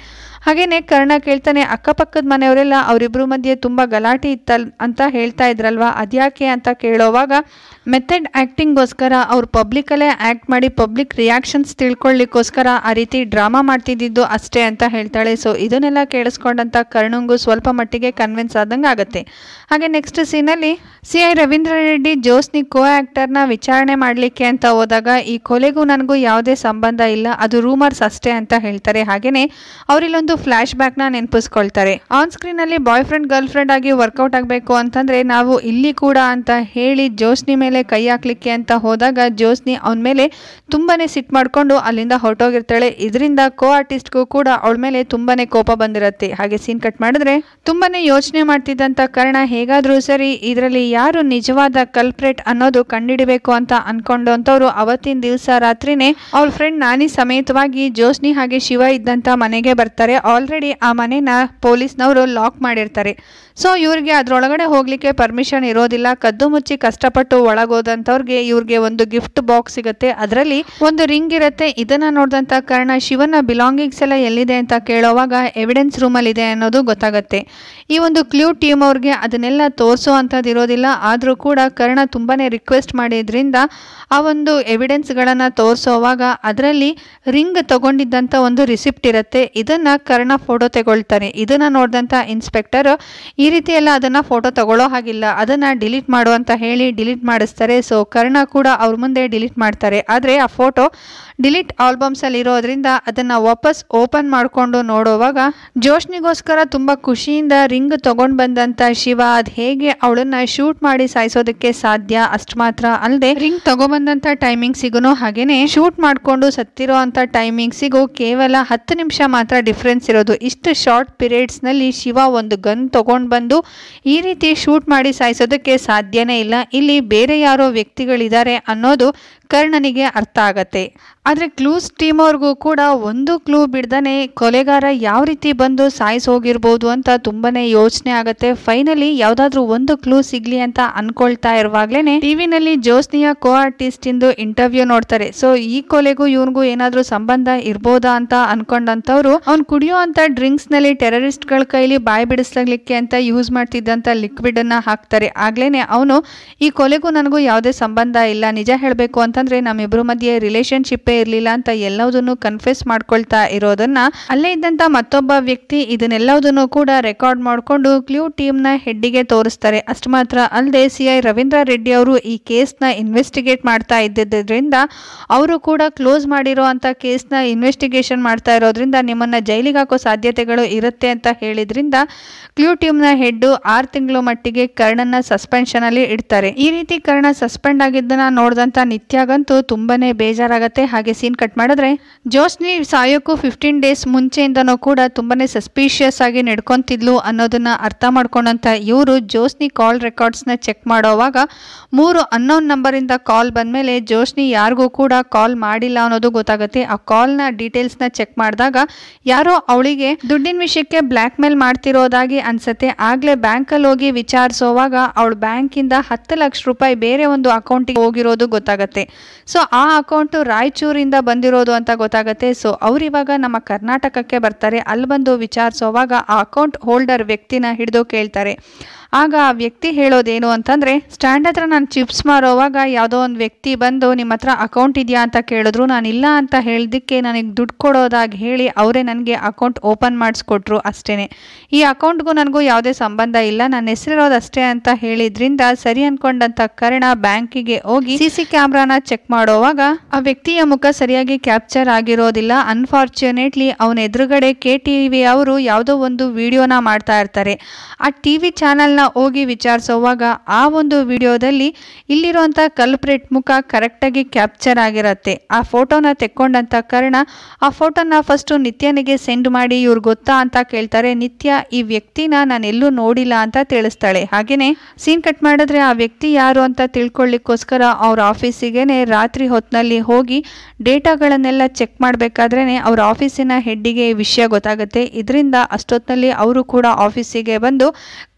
ಹಾಗೇನೆ ಕರ್ಣ ಕೇಳ್ತಾನೆ, ಅಕ್ಕಪಕ್ಕದ ಮನೆಯವರೆಲ್ಲ ಅವರಿಬ್ರು ಮಧ್ಯೆ ತುಂಬಾ ಗಲಾಟೆ ಇತ್ತಲ್ ಅಂತ ಹೇಳ್ತಾ ಇದ್ರಲ್ವಾ, ಅದ್ಯಾಕೆ ಅಂತ ಕೇಳೋವಾಗ ಮೆಥಡ್ ಆ್ಯಕ್ಟಿಂಗ್ಗೋಸ್ಕರ ಅವ್ರು ಪಬ್ಲಿಕಲ್ಲೇ ಆ್ಯಕ್ಟ್ ಮಾಡಿ ಪಬ್ಲಿಕ್ ರಿಯಾಕ್ಷನ್ಸ್ ತಿಳ್ಕೊಳ್ಳಿಕ್ಕೋಸ್ಕರ ಆ ರೀತಿ ಡ್ರಾಮಾ ಮಾಡ್ತಿದ್ದಿದ್ದು ಅಷ್ಟೇ ಅಂತ ಹೇಳ್ತಾಳೆ. ಸೊ ಇದನ್ನೆಲ್ಲ ಕೇಳಿಸ್ಕೊಂಡಂತ ಕರ್ಣಂಗೂ ಸ್ವಲ್ಪ ಮಟ್ಟಿಗೆ ಕನ್ವಿನ್ಸ್ ಆದಂಗೆ ಆಗುತ್ತೆ. ಹಾಗೆ ನೆಕ್ಸ್ಟ್ ಸೀನಲ್ಲಿ C I Ravindra Reddy Josni co ಆ್ಯಕ್ಟರ್ನ ವಿಚಾರಣೆ ಮಾಡಲಿಕ್ಕೆ ಅಂತ ಹೋದಾಗ ಈ ಕೊಲೆಗೂ ನನಗೂ ಯಾವುದೇ ಸಂಬಂಧ ಇಲ್ಲ, ಅದು ರೂಮರ್ಸ್ ಅಷ್ಟೇ ಅಂತ ಹೇಳ್ತಾರೆ. ಹಾಗೆಯೇ ಅವರಿಲ್ಲೊಂದು ಫ್ಲ್ಯಾಶ್ ಬ್ಯಾಕ್ನ ನೆನಪಿಸ್ಕೊಳ್ತಾರೆ. ಆನ್ ಸ್ಕ್ರೀನಲ್ಲಿ ಬಾಯ್ ಫ್ರೆಂಡ್ ಗರ್ಲ್ ಫ್ರೆಂಡ್ ಆಗಿ ವರ್ಕೌಟ್ ಆಗಬೇಕು ಅಂತಂದರೆ ನಾವು ಇಲ್ಲಿ ಕೂಡ ಅಂತ ಹೇಳಿ ಜೋಸ್ನಿ ಮೇಲೆ ಕೈ ಹಾಕ್ಲಿಕ್ಕೆ ಅಂತ ಹೋದಾಗ ಜೋಸ್ನಿ ಅವನ ಮೇಲೆ ತುಂಬಾನೇ ಸಿಟ್ಟು ಮಾಡಿಕೊಂಡು ಅಲ್ಲಿಂದ ಹೊರಟೋಗಿರ್ತಾಳೆ. ಇದರಿಂದ ಕೋ ಆರ್ಟಿಸ್ಟ್ಗೂ ಕೂಡ ಅವಳ ಮೇಲೆ ತುಂಬಾನೇ ಕೋಪ ಬಂದಿರುತ್ತೆ. ಹಾಗೆ ಸೀನ್ ಕಟ್ ಮಾಡಿದ್ರೆ ತುಂಬಾನೇ ಯೋಚನೆ ಮಾಡ್ತಿದ್ದಂಥ ಕರ್ಣ ಹೇಗಾದರೂ ಸರಿ ಇದರಲ್ಲಿ ಯಾರು ನಿಜವಾದ ಕಲ್ಪ್ರೇಟ್ ಅನ್ನೋದು ಕಂಡಿಡಬೇಕು ಅಂತ ಅನ್ಕೊಂಡು ಅಂತವ್ರು ಅವತ್ತಿನ ದಿವಸ ರಾತ್ರಿನೇ ಅವ್ರ ಫ್ರೆಂಡ್ ನಾನಿ ಸಮೇತವಾಗಿ ಜೋಸ್ನಿ ಹಾಗೆ ಶಿವ ಇದ್ದಂಥ ಮನೆಗೆ ಬರ್ತಾರೆ. ಆಲ್ರೆಡಿ ಆ ಮನೆನ ಪೊಲೀಸ್ನವರು ಲಾಕ್ ಮಾಡಿರ್ತಾರೆ. ಸೊ ಇವ್ರಿಗೆ ಅದ್ರೊಳಗಡೆ ಹೋಗ್ಲಿಕ್ಕೆ ಪರ್ಮಿಷನ್ ಇರೋದಿಲ್ಲ. ಕದ್ದು ಮುಚ್ಚಿ ಕಷ್ಟಪಟ್ಟು ಒಳಗೋದಂಥವ್ರಿಗೆ ಇವ್ರಿಗೆ ಒಂದು ಗಿಫ್ಟ್ ಬಾಕ್ಸ್ ಸಿಗುತ್ತೆ. ಅದರಲ್ಲಿ ಒಂದು ರಿಂಗ್ ಇರುತ್ತೆ. ಇದನ್ನ ನೋಡಿದಂಥ ಕಾರಣ ಶಿವನ ಬಿಲಾಂಗಿಂಗ್ಸ್ ಎಲ್ಲ ಎಲ್ಲಿದೆ ಅಂತ ಕೇಳೋವಾಗ ಎವಿಡೆನ್ಸ್ ರೂಮಲ್ಲಿ ಇದೆ ಅನ್ನೋದು ಗೊತ್ತಾಗುತ್ತೆ. ಈ ಒಂದು ಕ್ಲೂ ಟೀಮ್ ಅವ್ರಿಗೆ ಅದನ್ನೆಲ್ಲ ತೋರಿಸೋ ಅಂಥದ್ದು ಇರೋದಿಲ್ಲ. ಆದರೂ ಕೂಡ ಕರ್ಣ ತುಂಬಾನೇ ರಿಕ್ವೆಸ್ಟ್ ಮಾಡಿದ್ರಿಂದ ಆ ಒಂದು ಎವಿಡೆನ್ಸ್ಗಳನ್ನು ತೋರಿಸೋವಾಗ ಅದರಲ್ಲಿ ರಿಂಗ್ ತಗೊಂಡಿದ್ದಂಥ ಒಂದು ರಿಸಿಪ್ಟ್ ಇರುತ್ತೆ. ಇದನ್ನ ಕರ್ಣ ಫೋಟೋ ತಗೊಳ್ತಾನೆ. ಇದನ್ನ ನೋಡಿದಂಥ ಇನ್ಸ್ಪೆಕ್ಟರ್ ಈ ರೀತಿ ಎಲ್ಲ ಅದನ್ನ ಫೋಟೋ ತಗೊಳ್ಳೋ ಹಾಗಿಲ್ಲ, ಅದನ್ನ ಡಿಲೀಟ್ ಮಾಡು ಅಂತ ಹೇಳಿ ಡಿಲೀಟ್ ಮಾಡಿಸ್ತಾರೆ. ಸೊ ಕರ್ಣ ಕೂಡ ಅವ್ರ ಮುಂದೆ ಡಿಲೀಟ್ ಮಾಡ್ತಾರೆ. ಆದರೆ ಆ ಫೋಟೋ ಡಿಲೀಟ್ ಆಲ್ಬಮ್ಸ್ ಅಲ್ಲಿ ಇರೋದ್ರಿಂದ ಅದನ್ನ ವಾಪಸ್ ಓಪನ್ ಮಾಡ್ಕೊಂಡು ನೋಡುವಾಗ ಜೋಶ್ನಿಗೋಸ್ಕರ ತುಂಬಾ ಖುಷಿಯಿಂದ ರಿಂಗ್ ತಗೊಂಡ್ ಬಂದಂತ ಶಿವ ಅದ್ ಹೇಗೆ ಅವಳನ್ನ ಶೂಟ್ ಮಾಡಿ ಸಾಯಿಸೋದಕ್ಕೆ ಸಾಧ್ಯ, ಅಷ್ಟು ಮಾತ್ರ ಅಲ್ಲದೆ ರಿಂಗ್ ತಗೊಬಂದಂತ ಟೈಮಿಂಗ್ಸಿಗೂ ಹಾಗೇನೆ ಶೂಟ್ ಮಾಡ್ಕೊಂಡು ಸತ್ತಿರೋ ಅಂತ ಟೈಮಿಂಗ್ಸಿಗೂ ಕೇವಲ ಹತ್ತು ನಿಮಿಷ ಮಾತ್ರ ಡಿಫ್ರೆನ್ಸ್ ಇರೋದು. ಇಷ್ಟು ಶಾರ್ಟ್ ಪೀರಿಯಡ್ಸ್ ನಲ್ಲಿ ಶಿವ ಒಂದು ಗನ್ ತಗೊಂಡ್ ಬಂದು ಈ ರೀತಿ ಶೂಟ್ ಮಾಡಿ ಸಾಯಿಸೋದಕ್ಕೆ ಸಾಧ್ಯನೇ ಇಲ್ಲ. ಇಲ್ಲಿ ಬೇರೆ ಯಾರೋ ವ್ಯಕ್ತಿಗಳಿದ್ದಾರೆ ಅನ್ನೋದು ಕರ್ಣನಿಗೆ ಅರ್ಥ ಆಗತ್ತೆ. ಆದರೆ ಕ್ಲೂಸ್ ಟೀಮ್ ಅವ್ರಿಗೂ ಕೂಡ ಒಂದು ಕ್ಲೂ ಬಿಡ್ದಾನೆ ಕೊಲೆಗಾರ ಯಾವ ರೀತಿ ಬಂದು ಸಾಯಿಸಿ ಹೋಗಿರ್ಬೋದು ಅಂತ ತುಂಬಾನೇ ಯೋಚನೆ ಆಗತ್ತೆ. ಫೈನಲಿ ಯಾವ್ದಾದ್ರು ಒಂದು ಕ್ಲೂ ಸಿಗ್ಲಿ ಅಂತ ಅನ್ಕೊಳ್ತಾ ಇರುವಾಗ್ಲೇನೆ ಟಿವಿನಲ್ಲಿ ಜೋಸ್ನಿಯ ಕೋ ಆರ್ಟಿಸ್ಟ್ ಇಂದು ಇಂಟರ್ವ್ಯೂ ನೋಡ್ತಾರೆ. ಸೊ ಈ ಕೊಲೆಗೂ ಇವನ್ಗೂ ಏನಾದ್ರೂ ಸಂಬಂಧ ಇರ್ಬೋದಾ ಅಂತ ಅನ್ಕೊಂಡಂತವ್ರು ಅವ್ನ್ ಕುಡಿಯೋ ಅಂತ ಡ್ರಿಂಕ್ಸ್ ನಲ್ಲಿ ಟೆರರಿಸ್ಟ್ ಗಳ ಕೈಲಿ ಬಾಯಿ ಬಿಡಿಸ್ಲಿಕ್ಕೆ ಅಂತ ಯೂಸ್ ಮಾಡ್ತಿದ್ದಂತ ಲಿಕ್ವಿಡ್ ಅನ್ನ ಹಾಕ್ತಾರೆ. ಆಗ್ಲೇನೆ ಅವನು ಈ ಕೊಲೆಗೂ ನನಗೂ ಯಾವುದೇ ಸಂಬಂಧ ಇಲ್ಲ, ನಿಜ ಹೇಳ್ಬೇಕು ಅಂತಂದ್ರೆ ನಮ್ಮಿಬ್ರು ಮಧ್ಯೆ ರಿಲೇಶನ್ಶಿಪ್ ಇರ್ಲಿಲ್ಲ ಅಂತ ಎಲ್ಲದನ್ನು ಕನ್ಫೆಸ್ ಮಾಡ್ಕೊಳ್ತಾ ಇರೋದನ್ನ ಅಲ್ಲೇ ಇದ್ದಂತ ಮತ್ತೊಬ್ಬ ವ್ಯಕ್ತಿ ಇದನ್ನೆಲ್ಲದನ್ನು ಕೂಡ ರೆಕಾರ್ಡ್ ಮಾಡ್ಕೊಂಡು ಕ್ಲೂ ಟೀಮ್ ನ ಹೆಡ್ಡಿಗೆ ತೋರಿಸ್ತಾರೆ. ಅಷ್ಟು ಮಾತ್ರ ಅಲ್ಲದೆ ಸಿ ಐ ರವೀಂದ್ರ ರೆಡ್ಡಿ ಅವರು ಈ ಕೇಸ್ ನ ಇನ್ವೆಸ್ಟಿಗೇಟ್ ಮಾಡ್ತಾ ಇದ್ದಿದ್ದರಿಂದ ಅವರು ಕೂಡ ಕ್ಲೋಸ್ ಮಾಡಿರೋ ಅಂತ ಕೇಸ್ ನ ಇನ್ವೆಸ್ಟಿಗೇಷನ್ ಮಾಡ್ತಾ ಇರೋದ್ರಿಂದ ನಿಮ್ಮನ್ನ ಜೈಲಿಗೆ ಹಾಕೋ ಸಾಧ್ಯತೆಗಳು ಇರುತ್ತೆ ಅಂತ ಹೇಳಿದ್ರಿಂದ ಕ್ಲೂ ಟೀಮ್ ನ ಹೆಡ್ ಆರು ತಿಂಗಳು ಮಟ್ಟಿಗೆ ಕರ್ಣನ ಸಸ್ಪೆನ್ಷನ್ ಅಲ್ಲಿ ಇಡ್ತಾರೆ. ಈ ರೀತಿ ಕರ್ಣ ಸಸ್ಪೆಂಡ್ ಆಗಿದ್ದನ್ನ ನೋಡಿದಂತ ನಿತ್ಯಾಗಂತೂ ತುಂಬಾನೇ ಬೇಜಾರಾಗತ್ತೆ. ಹಾಗೆ ಸೀನ್ ಕಟ್ ಮಾಡಿದ್ರೆ ಜೋಸ್ನಿ ಸಾಯೋಕ್ಕೂ ಫಿಫ್ಟೀನ್ ಡೇಸ್ ಮುಂಚೆಯಿಂದನೂ ಕೂಡ ತುಂಬಾನೇ ಸಸ್ಪಿಷಿಯಸ್ ಆಗಿ ನಡ್ಕೊಂತಿದ್ಲು ಅನ್ನೋದನ್ನ ಅರ್ಥ ಮಾಡ್ಕೊಂಡಂತ ಇವರು ಜೋಸ್ನಿ ಕಾಲ್ ರೆಕಾರ್ಡ್ಸ್ ನ ಚೆಕ್ ಮಾಡೋವಾಗ ಮೂರು ಅನ್ನೋನ್ ನಂಬರ್ ಇಂದ ಕಾಲ್ ಬಂದ್ಮೇಲೆ ಜೋಸ್ನಿ ಯಾರಿಗೂ ಕೂಡ ಕಾಲ್ ಮಾಡಿಲ್ಲ ಅನ್ನೋದು ಗೊತ್ತಾಗುತ್ತೆ. ಆ ಕಾಲ್ ನ ಡೀಟೇಲ್ಸ್ ನ ಚೆಕ್ ಮಾಡಿದಾಗ ಯಾರೋ ಅವಳಿಗೆ ದುಡ್ಡಿನ ವಿಷಯಕ್ಕೆ ಬ್ಲಾಕ್ ಮೇಲ್ ಮಾಡ್ತಿರೋದಾಗಿ ಅನ್ಸತ್ತೆ. ಆಗ್ಲೇ ಬ್ಯಾಂಕ್ ಅಲ್ಲಿ ಹೋಗಿ ವಿಚಾರಿಸೋವಾಗ ಅವಳ ಬ್ಯಾಂಕ್ ಇಂದ ಹತ್ತು ಲಕ್ಷ ರೂಪಾಯಿ ಬೇರೆ ಒಂದು ಅಕೌಂಟಿಗೆ ಹೋಗಿರೋದು ಗೊತ್ತಾಗತ್ತೆ. ಸೊ ಆ ಅಕೌಂಟು ರಾಯಚೂರಿಂದ ಬಂದಿರೋದು ಅಂತ ಗೊತ್ತಾಗತ್ತೆ. ಸೊ ಅವ್ರು ಇವಾಗ ನಮ್ಮ ಕರ್ನಾಟಕಕ್ಕೆ ಬರ್ತಾರೆ. ಅಲ್ಲಿ ಬಂದು ವಿಚಾರಿಸೋವಾಗ ಆ ಅಕೌಂಟ್ ಹೋಲ್ಡರ್ ವ್ಯಕ್ತಿನ ಹಿಡಿದು ಕೇಳ್ತಾರೆ. ಆಗ ಆ ವ್ಯಕ್ತಿ ಹೇಳೋದೇನು ಅಂತಂದ್ರೆ ಸ್ಟ್ಯಾಂಡ್ ಹತ್ರ ನಾನು ಚಿಪ್ಸ್ ಮಾರೋವಾಗ ಯಾವುದೋ ಒಂದು ವ್ಯಕ್ತಿ ಬಂದು ನಿಮ್ಮ ಹತ್ರ ಅಕೌಂಟ್ ಇದೆಯಾ ಅಂತ ಕೇಳಿದ್ರು. ನಾನು ಇಲ್ಲ ಅಂತ ಹೇಳಿದ್ದಕ್ಕೆ ನನಗೆ ದುಡ್ಡು ಕೊಡೋದಾಗಿ ಹೇಳಿ ಅವರೇ ನನಗೆ ಅಕೌಂಟ್ ಓಪನ್ ಮಾಡಿಸ್ಕೊಟ್ರು ಅಷ್ಟೇನೆ. ಈ ಅಕೌಂಟ್ಗೂ ನನಗೂ ಯಾವುದೇ ಸಂಬಂಧ ಇಲ್ಲ, ನನ್ನ ಹೆಸರಿರೋದಷ್ಟೇ ಅಂತ ಹೇಳಿದ್ರಿಂದ ಸರಿ ಅನ್ಕೊಂಡಂತ ಕಾರಣ ಬ್ಯಾಂಕಿಗೆ ಹೋಗಿ ಸಿ ಸಿ ಕ್ಯಾಮ್ರಾನ ಚೆಕ್ ಮಾಡೋವಾಗ ಆ ವ್ಯಕ್ತಿಯ ಮುಖ ಸರಿಯಾಗಿ ಕ್ಯಾಪ್ಚರ್ ಆಗಿರೋದಿಲ್ಲ. ಅನ್ಫಾರ್ಚುನೇಟ್ಲಿ ಅವನ ಎದುರುಗಡೆ ಕೆ ಟಿವಿ ಅವರು ಯಾವುದೋ ಒಂದು ವಿಡಿಯೋನ ಮಾಡ್ತಾ ಇರ್ತಾರೆ. ಆ ಟಿವಿ ಚಾನಲ್ ಹೋಗಿ ವಿಚಾರಿಸೋವಾಗ ಆ ಒಂದು ವಿಡಿಯೋದಲ್ಲಿ ಇಲ್ಲಿರುವಂತ ಕಲ್ಪ್ರೇಟ್ ಮುಖ ಕರೆಕ್ಟ್ ಆಗಿ ಕ್ಯಾಪ್ಚರ್ ಆಗಿರತ್ತೆ. ಆ ಫೋಟೋನ ತೆಕ್ಕೊಂಡಂತ ಕಾರಣ ಆ ಫೋಟೋನ ಫಸ್ಟ್ ನಿತ್ಯನಿಗೆ ಸೆಂಡ್ ಮಾಡಿ ಇವ್ರು ಗೊತ್ತಾ ಅಂತ ಕೇಳ್ತಾರೆ. ನಿತ್ಯ ಈ ವ್ಯಕ್ತಿನ ನಾನು ಎಲ್ಲೂ ನೋಡಿಲ್ಲ ಅಂತ ತಿಳಿಸ್ತಾಳೆ. ಹಾಗೇನೆ ಸೀನ್ ಕಟ್ ಮಾಡಿದ್ರೆ ಆ ವ್ಯಕ್ತಿ ಯಾರು ಅಂತ ತಿಳ್ಕೊಳ್ಳಿಕ್ಕೋಸ್ಕರ ಅವ್ರ ಆಫೀಸಿಗೆನೆ ರಾತ್ರಿ ಹೊತ್ನಲ್ಲಿ ಹೋಗಿ ಡೇಟಾಗಳನ್ನೆಲ್ಲ ಚೆಕ್ ಮಾಡ್ಬೇಕಾದ್ರೇನೆ ಅವ್ರ ಆಫೀಸಿನ ಹೆಡ್ಡಿಗೆ ಈ ವಿಷಯ ಗೊತ್ತಾಗುತ್ತೆ. ಇದರಿಂದ ಅಷ್ಟೊತ್ತಿನಲ್ಲಿ ಅವರು ಕೂಡ ಆಫೀಸಿಗೆ ಬಂದು ಕರ್ಣನಿಗೆ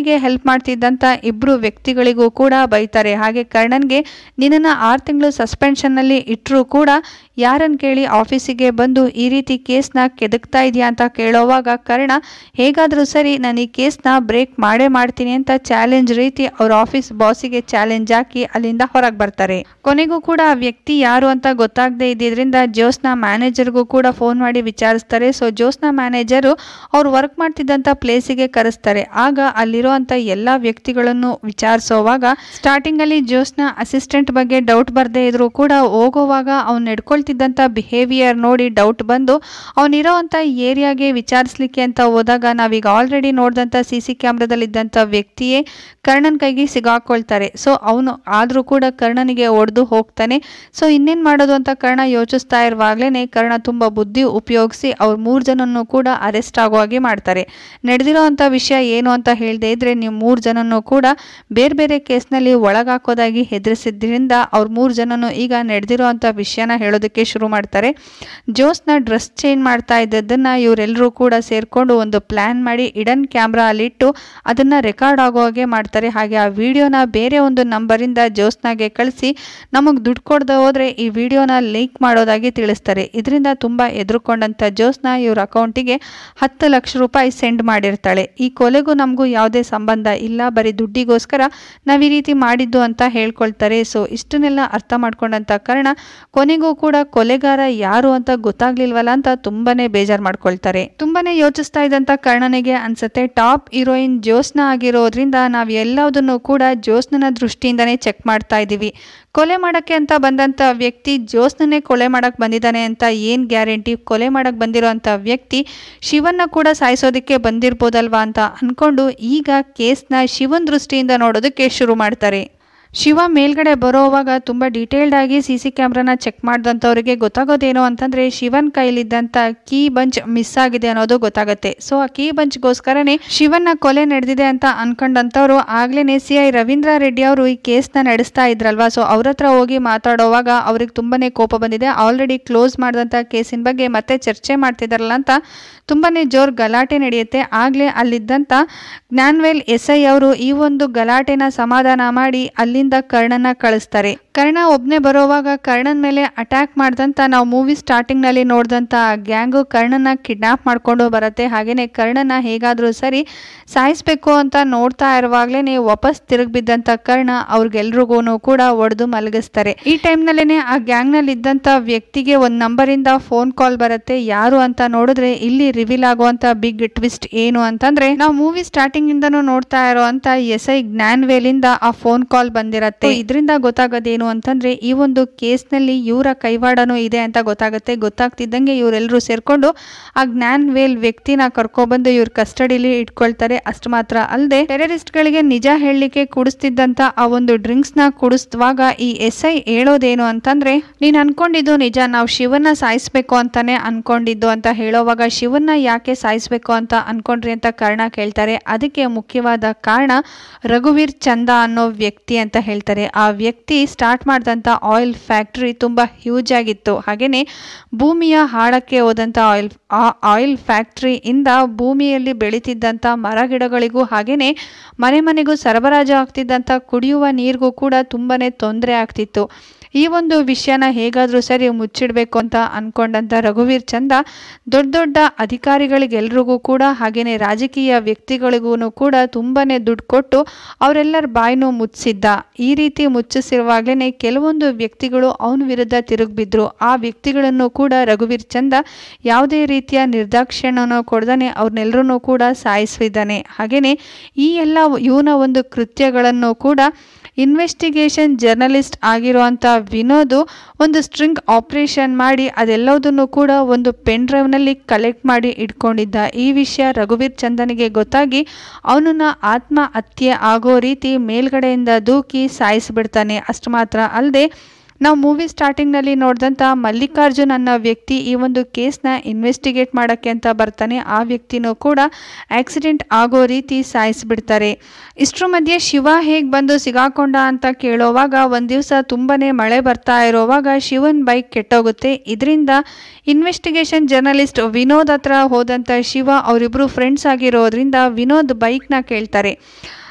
ಕರ್ಣನ್ಗೆ ಹೆಲ್ಪ್ ಮಾಡ್ತಿದ್ದಂಥ ಇಬ್ಬರು ವ್ಯಕ್ತಿಗಳಿಗೂ ಕೂಡ ಬೈತಾರೆ. ಹಾಗೆ ಕರ್ಣನ್ಗೆ ನಿನ್ನನ್ನು ಆರು ತಿಂಗಳು ಸಸ್ಪೆನ್ಷನ್ನಲ್ಲಿ ಇಟ್ಟರೂ ಕೂಡ ಯಾರನ್ನು ಕೇಳಿ ಆಫೀಸಿಗೆ ಬಂದು ಈ ರೀತಿ ಕೇಸ್ನ ಕೆದಕ್ತಾ ಇದೆಯಾ ಅಂತ ಕೇಳೋವಾಗ ಕರ್ಣ ಹೇಗಾದರೂ ಸರಿ ನಾನು ಈ ಕೇಸ್ನ ಬ್ರೇಕ್ ಮಾಡೇ ಮಾಡ್ತೀನಿ ಅಂತ ಚಾಲೆಂಜ್ ರೀತಿ ಅವ್ರ ಆಫೀಸ್ ಬಾಸಿಗೆ ಚಾಲೆಂಜ್ ಹಾಕಿ ಅಲ್ಲಿಂದ ಹೊರಗೆ ಬರ್ತಾರೆ. ಕೊನೆಗೂ ಕೂಡ ಆ ವ್ಯಕ್ತಿ ಯಾರು ಅಂತ ಗೊತ್ತಾಗದೇ ಇದ್ದಿದ್ದರಿಂದ ಜ್ಯೋತ್ಸ್ನಾ ಮ್ಯಾನೇಜರ್ಗೂ ಕೂಡ ಫೋನ್ ಮಾಡಿ ವಿಚಾರಿಸ್ತಾರೆ. ಸೊ ಜ್ಯೋತ್ಸ್ನಾ ಮ್ಯಾನೇಜರು ಅವ್ರು ವರ್ಕ್ ಮಾಡ್ತಿದ್ದಂಥ ಪ್ಲೇಸಿಗೆ ಕರೆಸ್ತಾರೆ. ಆಗ ಅಲ್ಲಿರುವಂಥ ಎಲ್ಲ ವ್ಯಕ್ತಿಗಳನ್ನು ವಿಚಾರಿಸೋವಾಗ ಸ್ಟಾರ್ಟಿಂಗಲ್ಲಿ ಜ್ಯೋತ್ಸ್ನಾ ಅಸಿಸ್ಟೆಂಟ್ ಬಗ್ಗೆ ಡೌಟ್ ಬರದೇ ಇದ್ರೂ ಕೂಡ ಹೋಗೋವಾಗ ಅವ್ನು ನಡ್ಕೊಳ್ತಿದ್ದಂಥ ಬಿಹೇವಿಯರ್ ನೋಡಿ ಡೌಟ್ ಬಂದು ಅವನಿರೋವಂಥ ಏರಿಯಾಗೆ ವಿಚಾರಿಸ್ಲಿಕ್ಕೆ ಅಂತ ಹೋದಾಗ ನಾವೀಗ ಆಲ್ರೆಡಿ ನೋಡಿದಂಥ ಸಿ ಸಿ ಕ್ಯಾಮ್ರಾದಲ್ಲಿದ್ದಂಥ ವ್ಯಕ್ತಿಯೇ ಕರ್ಣನ್ ಕೈಗೆ ಸಿಗಾಕೊಳ್ತಾರೆ. ಸೊ ಅವನು ಆದರೂ ಕೂಡ ಕರ್ಣನಿಗೆ ಹೊಡೆದು ಹೋಗ್ತಾನೆ. ಸೊ ಇನ್ನೇನು ಮಾಡೋದು ಅಂತ ಕರ್ಣ ಯೋಚಿಸ್ತಾ ಇರುವಾಗಲೇ ಕರ್ಣ ತುಂಬ ಬುದ್ಧಿ ಉಪಯೋಗಿಸಿ ಅವ್ರ ಮೂರು ಜನನ್ನು ಕೂಡ ಅರೆಸ್ಟ್ ಆಗೋ ಹಾಗೆ ಮಾಡ್ತಾರೆ. ನಡೆದಿರೋ ಅಂಥ ವಿಷಯ ಏನು ಅಂತ ಹೇಳದೇ ಇದ್ರೆ ನೀವು ಮೂರು ಜನನ್ನು ಕೂಡ ಬೇರೆ ಬೇರೆ ಕೇಸ್ನಲ್ಲಿ ಒಳಗಾಕೋದಾಗಿ ಹೆದರಿಸಿದ್ರಿಂದ ಅವ್ರ ಮೂರು ಜನನು ಈಗ ನಡೆದಿರೋ ಅಂಥ ವಿಷಯನ ಹೇಳೋದಕ್ಕೆ ಶುರು ಮಾಡ್ತಾರೆ. ಜ್ಯೋತ್ಸ್ನಾ ಡ್ರೆಸ್ ಚೇಂಜ್ ಮಾಡ್ತಾ ಇದ್ದದನ್ನು ಇವರೆಲ್ಲರೂ ಕೂಡ ಸೇರಿಕೊಂಡು ಒಂದು ಪ್ಲ್ಯಾನ್ ಮಾಡಿ ಇಡನ್ ಕ್ಯಾಮ್ರಾ ಅಲ್ಲಿಟ್ಟು ಅದನ್ನು ರೆಕಾರ್ಡ್ ಆಗೋ ಹಾಗೆ ಮಾಡ್ತಾರೆ. ಹಾಗೆ ಆ ವಿಡಿಯೋನ ಬೇರೆ ಒಂದು ನಂಬರಿಂದ ಜ್ಯೋತ್ಸ್ನಾಗೆ ಕಳಿಸಿ ನಮಗೆ ದುಡ್ಡು ಕೊಡದೆ ಹೋದರೆ ಈ ವಿಡಿಯೋನ ಲೀಕ್ ಮಾಡೋದಾಗಿ ತಿಳಿಸ್ತಾರೆ. ಇದರಿಂದ ತುಂಬ ಎದುರುಕೊಂಡಂಥ ಜ್ಯೋತ್ಸ್ನಾ ಇವ್ರ ಅಕೌಂಟಿಗೆ ಹತ್ತು ಲಕ್ಷ ರೂಪಾಯಿ ಸೆಂಡ್ ಮಾಡಿರ್ತಾಳೆ. ಈ ಕೊಲೆಗೂ ನಮಗೂ ಯಾವುದೇ ಸಂಬಂಧ ಇಲ್ಲ, ಬರೀ ದುಡ್ಡಿಗೋಸ್ಕರ ನಾವು ಈ ರೀತಿ ಮಾಡಿದ್ದು ಅಂತ ಹೇಳ್ಕೊಳ್ತಾರೆ. ಸೊ ಇಷ್ಟನ್ನೆಲ್ಲ ಅರ್ಥ ಮಾಡ್ಕೊಂಡಂಥ ಕಾರಣ ಕೊನೆಗೂ ಕೂಡ ಕೊಲೆಗಾರ ಯಾರು ಅಂತ ಗೊತ್ತಾಗ್ಲಿಲ್ವಲ್ಲ ಅಂತ ತುಂಬಾನೇ ಬೇಜಾರು ಮಾಡ್ಕೊಳ್ತಾರೆ. ತುಂಬಾನೇ ಯೋಚಿಸ್ತಾ ಇದ್ದಂಥ ಕರ್ಣನಿಗೆ ಅನ್ಸುತ್ತೆ ಟಾಪ್ ಹೀರೋಯಿನ್ ಜ್ಯೋತ್ಸ್ನಾ ಆಗಿರೋದ್ರಿಂದ ನಾವು ಎಲ್ಲದನ್ನು ಕೂಡ ಜ್ಯೋತ್ಸ್ನನ ದೃಷ್ಟಿಯಿಂದನೇ ಚೆಕ್ ಮಾಡ್ತಾ ಇದ್ದೀವಿ. ಕೊಲೆ ಮಾಡೋಕ್ಕೆ ಅಂತ ಬಂದಂಥ ವ್ಯಕ್ತಿ ಜ್ಯೋತ್ಸ್ನನೇ ಕೊಲೆ ಮಾಡಕ್ಕೆ ಬಂದಿದ್ದಾನೆ ಅಂತ ಏನು ಗ್ಯಾರಂಟಿ? ಕೊಲೆ ಮಾಡಕ್ಕೆ ಬಂದಿರೋ ಅಂಥ ವ್ಯಕ್ತಿ ಶಿವನ್ನ ಕೂಡ ಸಾಯಿಸೋದಕ್ಕೆ ಬಂದಿರ್ಬೋದಲ್ವಾ ಅಂತ ಅಂದ್ಕೊಂಡು ಈಗ ಕೇಸ್ನ ಶಿವನ್ ದೃಷ್ಟಿಯಿಂದ ನೋಡೋದಕ್ಕೆ ಶುರು ಮಾಡ್ತಾರೆ. ಶಿವ ಮೇಲ್ಗಡೆ ಬರೋವಾಗ ತುಂಬ ಡೀಟೇಲ್ಡ್ ಆಗಿ ಸಿ ಸಿ ಕ್ಯಾಮ್ರಾನ ಚೆಕ್ ಮಾಡಿದಂಥವ್ರಿಗೆ ಗೊತ್ತಾಗೋದೇನು ಅಂತಂದರೆ ಶಿವನ್ ಕೈಲಿದ್ದಂಥ ಕೀ ಬಂಚ್ ಮಿಸ್ ಆಗಿದೆ ಅನ್ನೋದು ಗೊತ್ತಾಗುತ್ತೆ. ಸೊ ಆ ಕೀ ಬಂಚ್ಗೋಸ್ಕರನೇ ಶಿವನ್ನ ಕೊಲೆ ನಡೆದಿದೆ ಅಂತ ಅನ್ಕೊಂಡಂಥವ್ರು ಆಗ್ಲೇ ಸಿ ಐ ರವೀಂದ್ರ ರೆಡ್ಡಿ ಅವರು ಈ ಕೇಸ್ನ ನಡೆಸ್ತಾ ಇದ್ರಲ್ವಾ, ಸೊ ಅವ್ರ ಹತ್ರ ಹೋಗಿ ಮಾತಾಡೋವಾಗ ಅವ್ರಿಗೆ ತುಂಬಾನೇ ಕೋಪ ಬಂದಿದೆ. ಆಲ್ರೆಡಿ ಕ್ಲೋಸ್ ಮಾಡಿದಂಥ ಕೇಸಿನ ಬಗ್ಗೆ ಮತ್ತೆ ಚರ್ಚೆ ಮಾಡ್ತಿದ್ದಾರಲ್ಲ ಅಂತ ತುಂಬಾನೇ ಜೋರ್ ಗಲಾಟೆ ನಡೆಯುತ್ತೆ. ಆಗಲೇ ಅಲ್ಲಿದ್ದಂಥ ಜ್ಞಾನ್ವೇಲ್ ಎಸ್ ಐ ಅವರು ಈ ಒಂದು ಗಲಾಟೆನ ಸಮಾಧಾನ ಮಾಡಿ ಅಲ್ಲಿಂದ ಕರ್ಣನ ಕಳಿಸ್ತಾರೆ. ಕರ್ಣ ಒಬ್ನೇ ಬರೋವಾಗ ಕರ್ಣನ್ ಮೇಲೆ ಅಟ್ಯಾಕ್ ಮಾಡಿದಂಥ ನಾವು ಮೂವಿ ಸ್ಟಾರ್ಟಿಂಗ್ ನಲ್ಲಿ ನೋಡಿದಂಥ ಗ್ಯಾಂಗು ಕರ್ಣನ ಕಿಡ್ನಾಪ್ ಮಾಡ್ಕೊಂಡು ಬರುತ್ತೆ. ಹಾಗೇನೆ ಕರ್ಣನ ಹೇಗಾದ್ರೂ ಸರಿ ಸಾಯಿಸ್ಬೇಕು ಅಂತ ನೋಡ್ತಾ ಇರುವಾಗ್ಲೇನೆ ವಾಪಸ್ ತಿರುಗಿ ಬಿದ್ದಂಥ ಕರ್ಣ ಅವ್ರಿಗೆಲ್ರಿಗೂ ಕೂಡ ಒಡೆದು ಮಲಗಿಸ್ತಾರೆ. ಈ ಟೈಮ್ ನಲ್ಲೇನೆ ಆ ಗ್ಯಾಂಗ್ ನಲ್ಲಿ ಇದ್ದಂಥ ವ್ಯಕ್ತಿಗೆ ಒಂದ್ ನಂಬರ್ ಇಂದ ಫೋನ್ ಕಾಲ್ ಬರುತ್ತೆ. ಯಾರು ಅಂತ ನೋಡಿದ್ರೆ ಇಲ್ಲಿ ರಿವೀಲ್ ಆಗುವಂತ ಬಿಗ್ ಟ್ವಿಸ್ಟ್ ಏನು ಅಂತಂದ್ರೆ ನಾವು ಮೂವಿ ಸ್ಟಾರ್ಟಿಂಗ್ ಇಂದನೂ ನೋಡ್ತಾ ಇರುವಂತ ಎಸ್ ಐ ಜ್ಞಾನ್ವೇಲ್ ಇಂದ ಆ ಫೋನ್ ಕಾಲ್ ಬಂದಿರತ್ತೆ. ಇದರಿಂದ ಗೊತ್ತಾಗೋದೇನು ಅಂತಂದ್ರೆ ಈ ಒಂದು ಕೇಸ್ ನಲ್ಲಿ ಇವರ ಕೈವಾಡನೂ ಇದೆ ಅಂತ ಗೊತ್ತಾಗುತ್ತೆ. ಗೊತ್ತಾಗ್ತಿದ್ದಂಗೆ ಇವರೆಲ್ಲರೂ ಸೇರ್ಕೊಂಡು ಆ ಜ್ಞಾನ್ವೇಲ್ ವ್ಯಕ್ತಿನ ಕರ್ಕೊಬಂದು ಇವ್ರ ಕಸ್ಟಡಿಲಿ ಇಟ್ಕೊಳ್ತಾರೆ. ಅಷ್ಟು ಮಾತ್ರ ಅಲ್ಲದೆ ಟೆರರಿಸ್ಟ್ ಗಳಿಗೆ ನಿಜ ಹೇಳಲಿಕ್ಕೆ ಕುಡಿಸ್ತಿದ್ದಂತ ಆ ಒಂದು ಡ್ರಿಂಕ್ಸ್ ನ ಕುಡಿಸುವಾಗ ಈ ಎಸ್ ಐ ಹೇಳೋದೇನು ಅಂತಂದ್ರೆ ನೀನ್ ಅನ್ಕೊಂಡಿದ್ದು ನಿಜ, ನಾವು ಶಿವನ್ನ ಸಾಯಿಸ್ಬೇಕು ಅಂತಾನೆ ಅನ್ಕೊಂಡಿದ್ದು ಅಂತ ಹೇಳೋವಾಗ ಶಿವನ್ನ ಯಾಕೆ ಸಾಯಿಸ್ಬೇಕು ಅಂತ ಅನ್ಕೊಂಡ್ರಿ ಅಂತ ಕಾರಣ ಕೇಳ್ತಾರೆ. ಅದಕ್ಕೆ ಮುಖ್ಯವಾದ ಕಾರಣ ರಘುವೀರ್ ಚಂದ ಅನ್ನೋ ವ್ಯಕ್ತಿ ಅಂತ ಹೇಳ್ತಾರೆ. ಆ ವ್ಯಕ್ತಿ ಸ್ಟಾರ್ಟ್ ಮಾಡಿದಂಥ ಆಯಿಲ್ ಫ್ಯಾಕ್ಟ್ರಿ ತುಂಬ ಹ್ಯೂಜ್ ಆಗಿತ್ತು. ಹಾಗೆಯೇ ಭೂಮಿಯ ಹಾಳಕ್ಕೆ ಹೋದಂಥ ಆಯಿಲ್ ಆ ಆಯಿಲ್ ಫ್ಯಾಕ್ಟ್ರಿಯಿಂದ ಭೂಮಿಯಲ್ಲಿ ಬೆಳೀತಿದ್ದಂಥ ಮರ ಗಿಡಗಳಿಗೂ ಹಾಗೆಯೇ ಮನೆ ಮನೆಗೂ ಸರಬರಾಜು ಆಗ್ತಿದ್ದಂಥ ಕುಡಿಯುವ ನೀರಿಗೂ ಕೂಡ ತುಂಬಾ ತೊಂದರೆ ಆಗ್ತಿತ್ತು. ಈ ಒಂದು ವಿಷಯನ ಹೇಗಾದರೂ ಸರಿ ಮುಚ್ಚಿಡಬೇಕು ಅಂತ ಅನ್ಕೊಂಡಂಥ ರಘುವೀರ್ ಚಂದ ದೊಡ್ಡ ದೊಡ್ಡ ಅಧಿಕಾರಿಗಳಿಗೆಲ್ರಿಗೂ ಕೂಡ ಹಾಗೆಯೇ ರಾಜಕೀಯ ವ್ಯಕ್ತಿಗಳಿಗೂ ಕೂಡ ತುಂಬಾನೇ ದುಡ್ಡು ಕೊಟ್ಟು ಅವರೆಲ್ಲರ ಬಾಯಿನೂ ಮುಚ್ಚಿಸಿದ್ದ. ಈ ರೀತಿ ಮುಚ್ಚಿಸಿರುವಾಗಲೇ ಕೆಲವೊಂದು ವ್ಯಕ್ತಿಗಳು ಅವನ ವಿರುದ್ಧ ತಿರುಗಿಬಿದ್ರು. ಆ ವ್ಯಕ್ತಿಗಳನ್ನು ಕೂಡ ರಘುವೀರ್ ಚಂದ ಯಾವುದೇ ರೀತಿಯ ನಿರ್ದಾಕ್ಷಿಣ್ಯನೂ ಕೊಡದೇ ಅವ್ರನ್ನೆಲ್ಲರೂ ಕೂಡ ಸಾಯಿಸಿದ್ದಾನೆ. ಹಾಗೆಯೇ ಈ ಎಲ್ಲ ಇವನ ಒಂದು ಕೃತ್ಯಗಳನ್ನು ಕೂಡ ಇನ್ವೆಸ್ಟಿಗೇಷನ್ ಜರ್ನಲಿಸ್ಟ್ ಆಗಿರುವಂಥ ವಿನೋದ್ ಒಂದು ಸ್ಟ್ರಿಂಗ್ ಆಪರೇಷನ್ ಮಾಡಿ ಅದೆಲ್ಲದನ್ನು ಕೂಡ ಒಂದು ಪೆನ್ ಡ್ರೈವ್ನಲ್ಲಿ ಕಲೆಕ್ಟ್ ಮಾಡಿ ಇಟ್ಕೊಂಡಿದ್ದ. ಈ ವಿಷಯ ರಘುವೀರ್ ಚಂದನಿಗೆ ಗೊತ್ತಾಗಿ ಅವನನ್ನು ಆತ್ಮಹತ್ಯೆ ಆಗೋ ರೀತಿ ಮೇಲ್ಗಡೆಯಿಂದ ದೂಕಿ ಸಾಯಿಸಿಬಿಡ್ತಾನೆ. ಅಷ್ಟು ಮಾತ್ರ ಅಲ್ಲದೆ ನಾವು ಮೂವಿ ಸ್ಟಾರ್ಟಿಂಗ್ನಲ್ಲಿ ನೋಡಿದಂಥ ಮಲ್ಲಿಕಾರ್ಜುನ್ ಅನ್ನೋ ವ್ಯಕ್ತಿ ಈ ಒಂದು ಕೇಸ್ನ ಇನ್ವೆಸ್ಟಿಗೇಟ್ ಮಾಡೋಕ್ಕೆ ಅಂತ ಬರ್ತಾನೆ. ಆ ವ್ಯಕ್ತಿನೂ ಕೂಡ ಆಕ್ಸಿಡೆಂಟ್ ಆಗೋ ರೀತಿ ಸಾಯಿಸಿಬಿಡ್ತಾರೆ. ಇಷ್ಟರ ಮಧ್ಯೆ ಶಿವ ಹೇಗೆ ಬಂದು ಸಿಗಾಕೊಂಡ ಅಂತ ಕೇಳೋವಾಗ ಒಂದು ದಿವಸ ತುಂಬಾ ಮಳೆ ಬರ್ತಾ ಇರೋವಾಗ ಶಿವನ್ ಬೈಕ್ ಕೆಟ್ಟೋಗುತ್ತೆ. ಇದರಿಂದ ಇನ್ವೆಸ್ಟಿಗೇಷನ್ ಜರ್ನಲಿಸ್ಟ್ ವಿನೋದ್ ಹತ್ರ ಹೋದಂಥ ಶಿವ ಅವರಿಬ್ಬರು ಫ್ರೆಂಡ್ಸ್ ಆಗಿರೋದ್ರಿಂದ ವಿನೋದ್ ಬೈಕ್ನ ಕೇಳ್ತಾರೆ.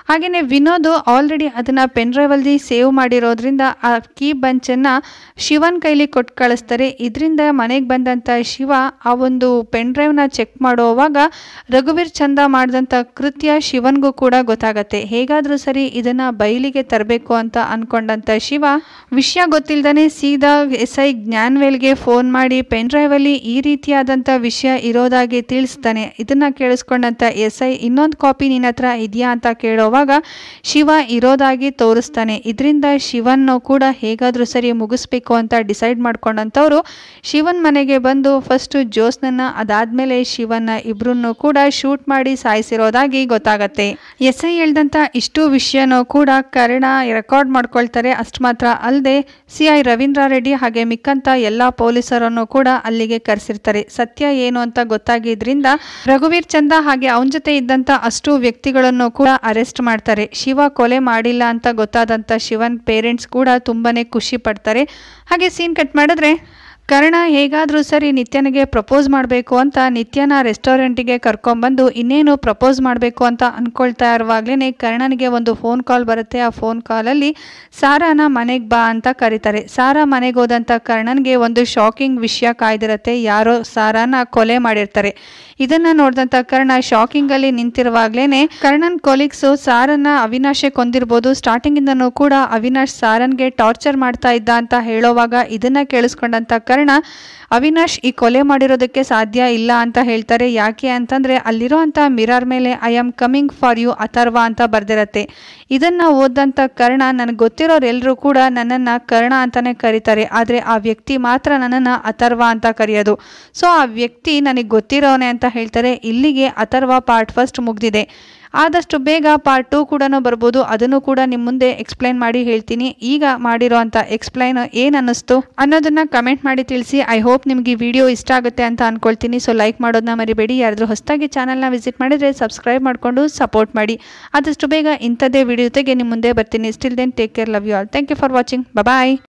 ಹಾಗೆಯೇ ವಿನೋದ್ ಆಲ್ರೆಡಿ ಅದನ್ನು ಪೆನ್ ಡ್ರೈವಲ್ಲಿ ಸೇವ್ ಮಾಡಿರೋದ್ರಿಂದ ಆ ಕೀ ಬಂಚನ್ನು ಶಿವನ್ ಕೈಲಿ ಕೊಟ್ಟು ಕಳಿಸ್ತಾರೆ. ಇದರಿಂದ ಮನೆಗೆ ಬಂದಂಥ ಶಿವ ಆ ಒಂದು ಪೆನ್ ಡ್ರೈವ್ನ ಚೆಕ್ ಮಾಡುವಾಗ ರಘುವೀರ್ ಚಂದ ಮಾಡಿದಂಥ ಕೃತ್ಯ ಶಿವನ್ಗೂ ಕೂಡ ಗೊತ್ತಾಗತ್ತೆ. ಹೇಗಾದರೂ ಸರಿ ಇದನ್ನು ಬಯಲಿಗೆ ತರಬೇಕು ಅಂತ ಅಂದ್ಕೊಂಡಂಥ ಶಿವ ವಿಷಯ ಗೊತ್ತಿಲ್ಲದೇ ಸೀದಾ ಎಸ್ ಐ ಜ್ಞಾನ್ವೇಲ್ಗೆ ಫೋನ್ ಮಾಡಿ ಪೆನ್ ಡ್ರೈವಲ್ಲಿ ಈ ರೀತಿಯಾದಂಥ ವಿಷಯ ಇರೋದಾಗಿ ತಿಳಿಸ್ತಾನೆ. ಇದನ್ನು ಕೇಳಿಸ್ಕೊಂಡಂಥ ಎಸ್ ಐ ಇನ್ನೊಂದು ಕಾಪಿ ನಿನ್ನ ಹತ್ರ ಇದೆಯಾ ಅಂತ ಕೇಳೋವಾಗ ಶಿವ ಇರೋದಾಗಿ ತೋರಿಸ್ತಾನೆ. ಇದರಿಂದ ಶಿವನ್ನು ಕೂಡ ಹೇಗಾದರೂ ಸರಿ ಮುಗಿಸ್ಬೇಕು ಅಂತ ಡಿಸೈಡ್ ಮಾಡ್ಕೊಂಡಂಥವ್ರು ಶಿವನ್ ಮನೆಗೆ ಬಂದು ಫಸ್ಟು ಜ್ಯೋತ್ಸ್ನನ್ನ ಅದಾದ್ಮೇಲೆ ಶಿವನ್ನ ಇಬ್ಬರನ್ನು ಕೂಡ ಶೂಟ್ ಮಾಡಿ ಸಾಯಿಸಿರೋದಾಗಿ ಗೊತ್ತಾಗತ್ತೆ. ಎಸ್ ಐ ಹೇಳ್ದಂಥ ಇಷ್ಟು ವಿಷಯನೂ ಕೂಡ ಕರ್ಣ ರೆಕಾರ್ಡ್ ಮಾಡ್ಕೊಳ್ತಾರೆ. ಅಷ್ಟು ಮಾತ್ರ ಅಲ್ಲದೆ ಸಿ ಐ ರವೀಂದ್ರ ರೆಡ್ಡಿ ಹಾಗೆ ಮಿಕ್ಕಂತ ಎಲ್ಲ ಪೊಲೀಸರನ್ನು ಕೂಡ ಅಲ್ಲಿಗೆ ಕರೆಸಿರ್ತಾರೆ. ಸತ್ಯ ಏನು ಅಂತ ಗೊತ್ತಾಗಿದ್ರಿಂದ ರಘುವೀರ್ ಚಂದ ಹಾಗೆ ಅವನ ಜೊತೆ ಇದ್ದಂಥ ಅಷ್ಟು ವ್ಯಕ್ತಿಗಳನ್ನು ಕೂಡ ಅರೆಸ್ಟ್ ಮಾಡ್ತಾರೆ. ಶಿವ ಕೊಲೆ ಮಾಡಿಲ್ಲ ಅಂತ ಗೊತ್ತಾದಂಥ ಶಿವನ್ ಪೇರೆಂಟ್ಸ್ ಕೂಡ ತುಂಬಾನೇ ಖುಷಿ ಪಡ್ತಾರೆ. ಹಾಗೆ ಸೀನ್ ಕಟ್ ಮಾಡಿದ್ರೆ ಕರ್ಣ ಹೇಗಾದರೂ ಸರಿ ನಿತ್ಯನಿಗೆ ಪ್ರಪೋಸ್ ಮಾಡಬೇಕು ಅಂತ ನಿತ್ಯನ ರೆಸ್ಟೋರೆಂಟಿಗೆ ಕರ್ಕೊಂಡ್ಬಂದು ಇನ್ನೇನು ಪ್ರಪೋಸ್ ಮಾಡಬೇಕು ಅಂತ ಅಂದ್ಕೊಳ್ತಾ ಇರುವಾಗಲೇ ಕರ್ಣನಿಗೆ ಒಂದು ಫೋನ್ ಕಾಲ್ ಬರುತ್ತೆ. ಆ ಫೋನ್ ಕಾಲಲ್ಲಿ ಸಾರಾನ ಮನೆಗೆ ಬಾ ಅಂತ ಕರೀತಾರೆ. ಸಾರಾ ಮನೆಗೆ ಹೋದಂಥ ಕರ್ಣನ್ಗೆ ಒಂದು ಶಾಕಿಂಗ್ ವಿಷಯ ಕಾಯ್ದಿರುತ್ತೆ. ಯಾರೋ ಸಾರಾನ ಕೊಲೆ ಮಾಡಿರ್ತಾರೆ. ಇದನ್ನು ನೋಡಿದಂಥ ಕರ್ಣ ಶಾಕಿಂಗಲ್ಲಿ ನಿಂತಿರುವಾಗಲೇ ಕರ್ಣನ್ ಕೊಲೀಗ್ಸು ಸಾರನ್ನ ಅವಿನಾಶೆ ಕೊಂದಿರ್ಬೋದು, ಸ್ಟಾರ್ಟಿಂಗಿಂದನೂ ಕೂಡ ಅವಿನಾಶ್ ಸಾರನ್ಗೆ ಟಾರ್ಚರ್ ಮಾಡ್ತಾ ಇದ್ದ ಅಂತ ಹೇಳೋವಾಗ ಇದನ್ನು ಕೇಳಿಸ್ಕೊಂಡಂಥ ಕರ್ಣ ಅವಿನಾಶ್ ಈ ಕೊಲೆ ಮಾಡಿರೋದಕ್ಕೆ ಸಾಧ್ಯ ಇಲ್ಲ ಅಂತ ಹೇಳ್ತಾರೆ. ಯಾಕೆ ಅಂತಂದರೆ ಅಲ್ಲಿರೋ ಅಂಥ ಮಿರರ್ ಮೇಲೆ I am coming for you Atharva ಅಂತ ಬರ್ದಿರತ್ತೆ. ಇದನ್ನು ಓದಂಥ ಕರ್ಣ ನನಗೆ ಗೊತ್ತಿರೋರೆಲ್ಲರೂ ಕೂಡ ನನ್ನನ್ನು ಕರ್ಣ ಅಂತಲೇ ಕರೀತಾರೆ, ಆದರೆ ಆ ವ್ಯಕ್ತಿ ಮಾತ್ರ ನನ್ನನ್ನು ಅಥರ್ವ ಅಂತ ಕರೆಯೋದು. ಸೊ ಆ ವ್ಯಕ್ತಿ ನನಗೆ ಗೊತ್ತಿರೋನೆ ಅಂತ ಹೇಳ್ತಾರೆ. ಇಲ್ಲಿಗೆ ಅಥರ್ವ ಪಾರ್ಟ್ ಫಸ್ಟ್ ಮುಗಿದಿದೆ. ಆದಷ್ಟು ಬೇಗ ಪಾರ್ಟ್ ಟೂ ಕೂಡ ಬರ್ಬೋದು. ಅದನ್ನು ಕೂಡ ನಿಮ್ಮ ಮುಂದೆ ಎಕ್ಸ್ಪ್ಲೈನ್ ಮಾಡಿ ಹೇಳ್ತೀನಿ. ಈಗ ಮಾಡಿರೋ ಅಂಥ ಎಕ್ಸ್ಪ್ಲೈನ್ ಏನು ಅನ್ನಿಸ್ತು ಅನ್ನೋದನ್ನು ಕಮೆಂಟ್ ಮಾಡಿ ತಿಳಿಸಿ. ಐ ಹೋಪ್ ನಿಮಗೆ ಈ ವಿಡಿಯೋ ಇಷ್ಟ ಆಗುತ್ತೆ ಅಂತ ಅಂದ್ಕೊಳ್ತೀನಿ. ಸೊ ಲೈಕ್ ಮಾಡೋದನ್ನ ಮರಿಬೇಡಿ. ಯಾರಾದರೂ ಹೊಸದಾಗಿ ಚಾನಲ್ನ ವಿಸಿಟ್ ಮಾಡಿದರೆ ಸಬ್ಸ್ಕ್ರೈಬ್ ಮಾಡಿಕೊಂಡು ಸಪೋರ್ಟ್ ಮಾಡಿ. ಆದಷ್ಟು ಬೇಗ ಇಂಥದ್ದೇ ವಿಡಿಯೋ ಜೊತೆಗೆ ನಿಮ್ಮ ಮುಂದೆ ಬರ್ತೀನಿ. Still then take care, love you all. Thank you for watching. Bye.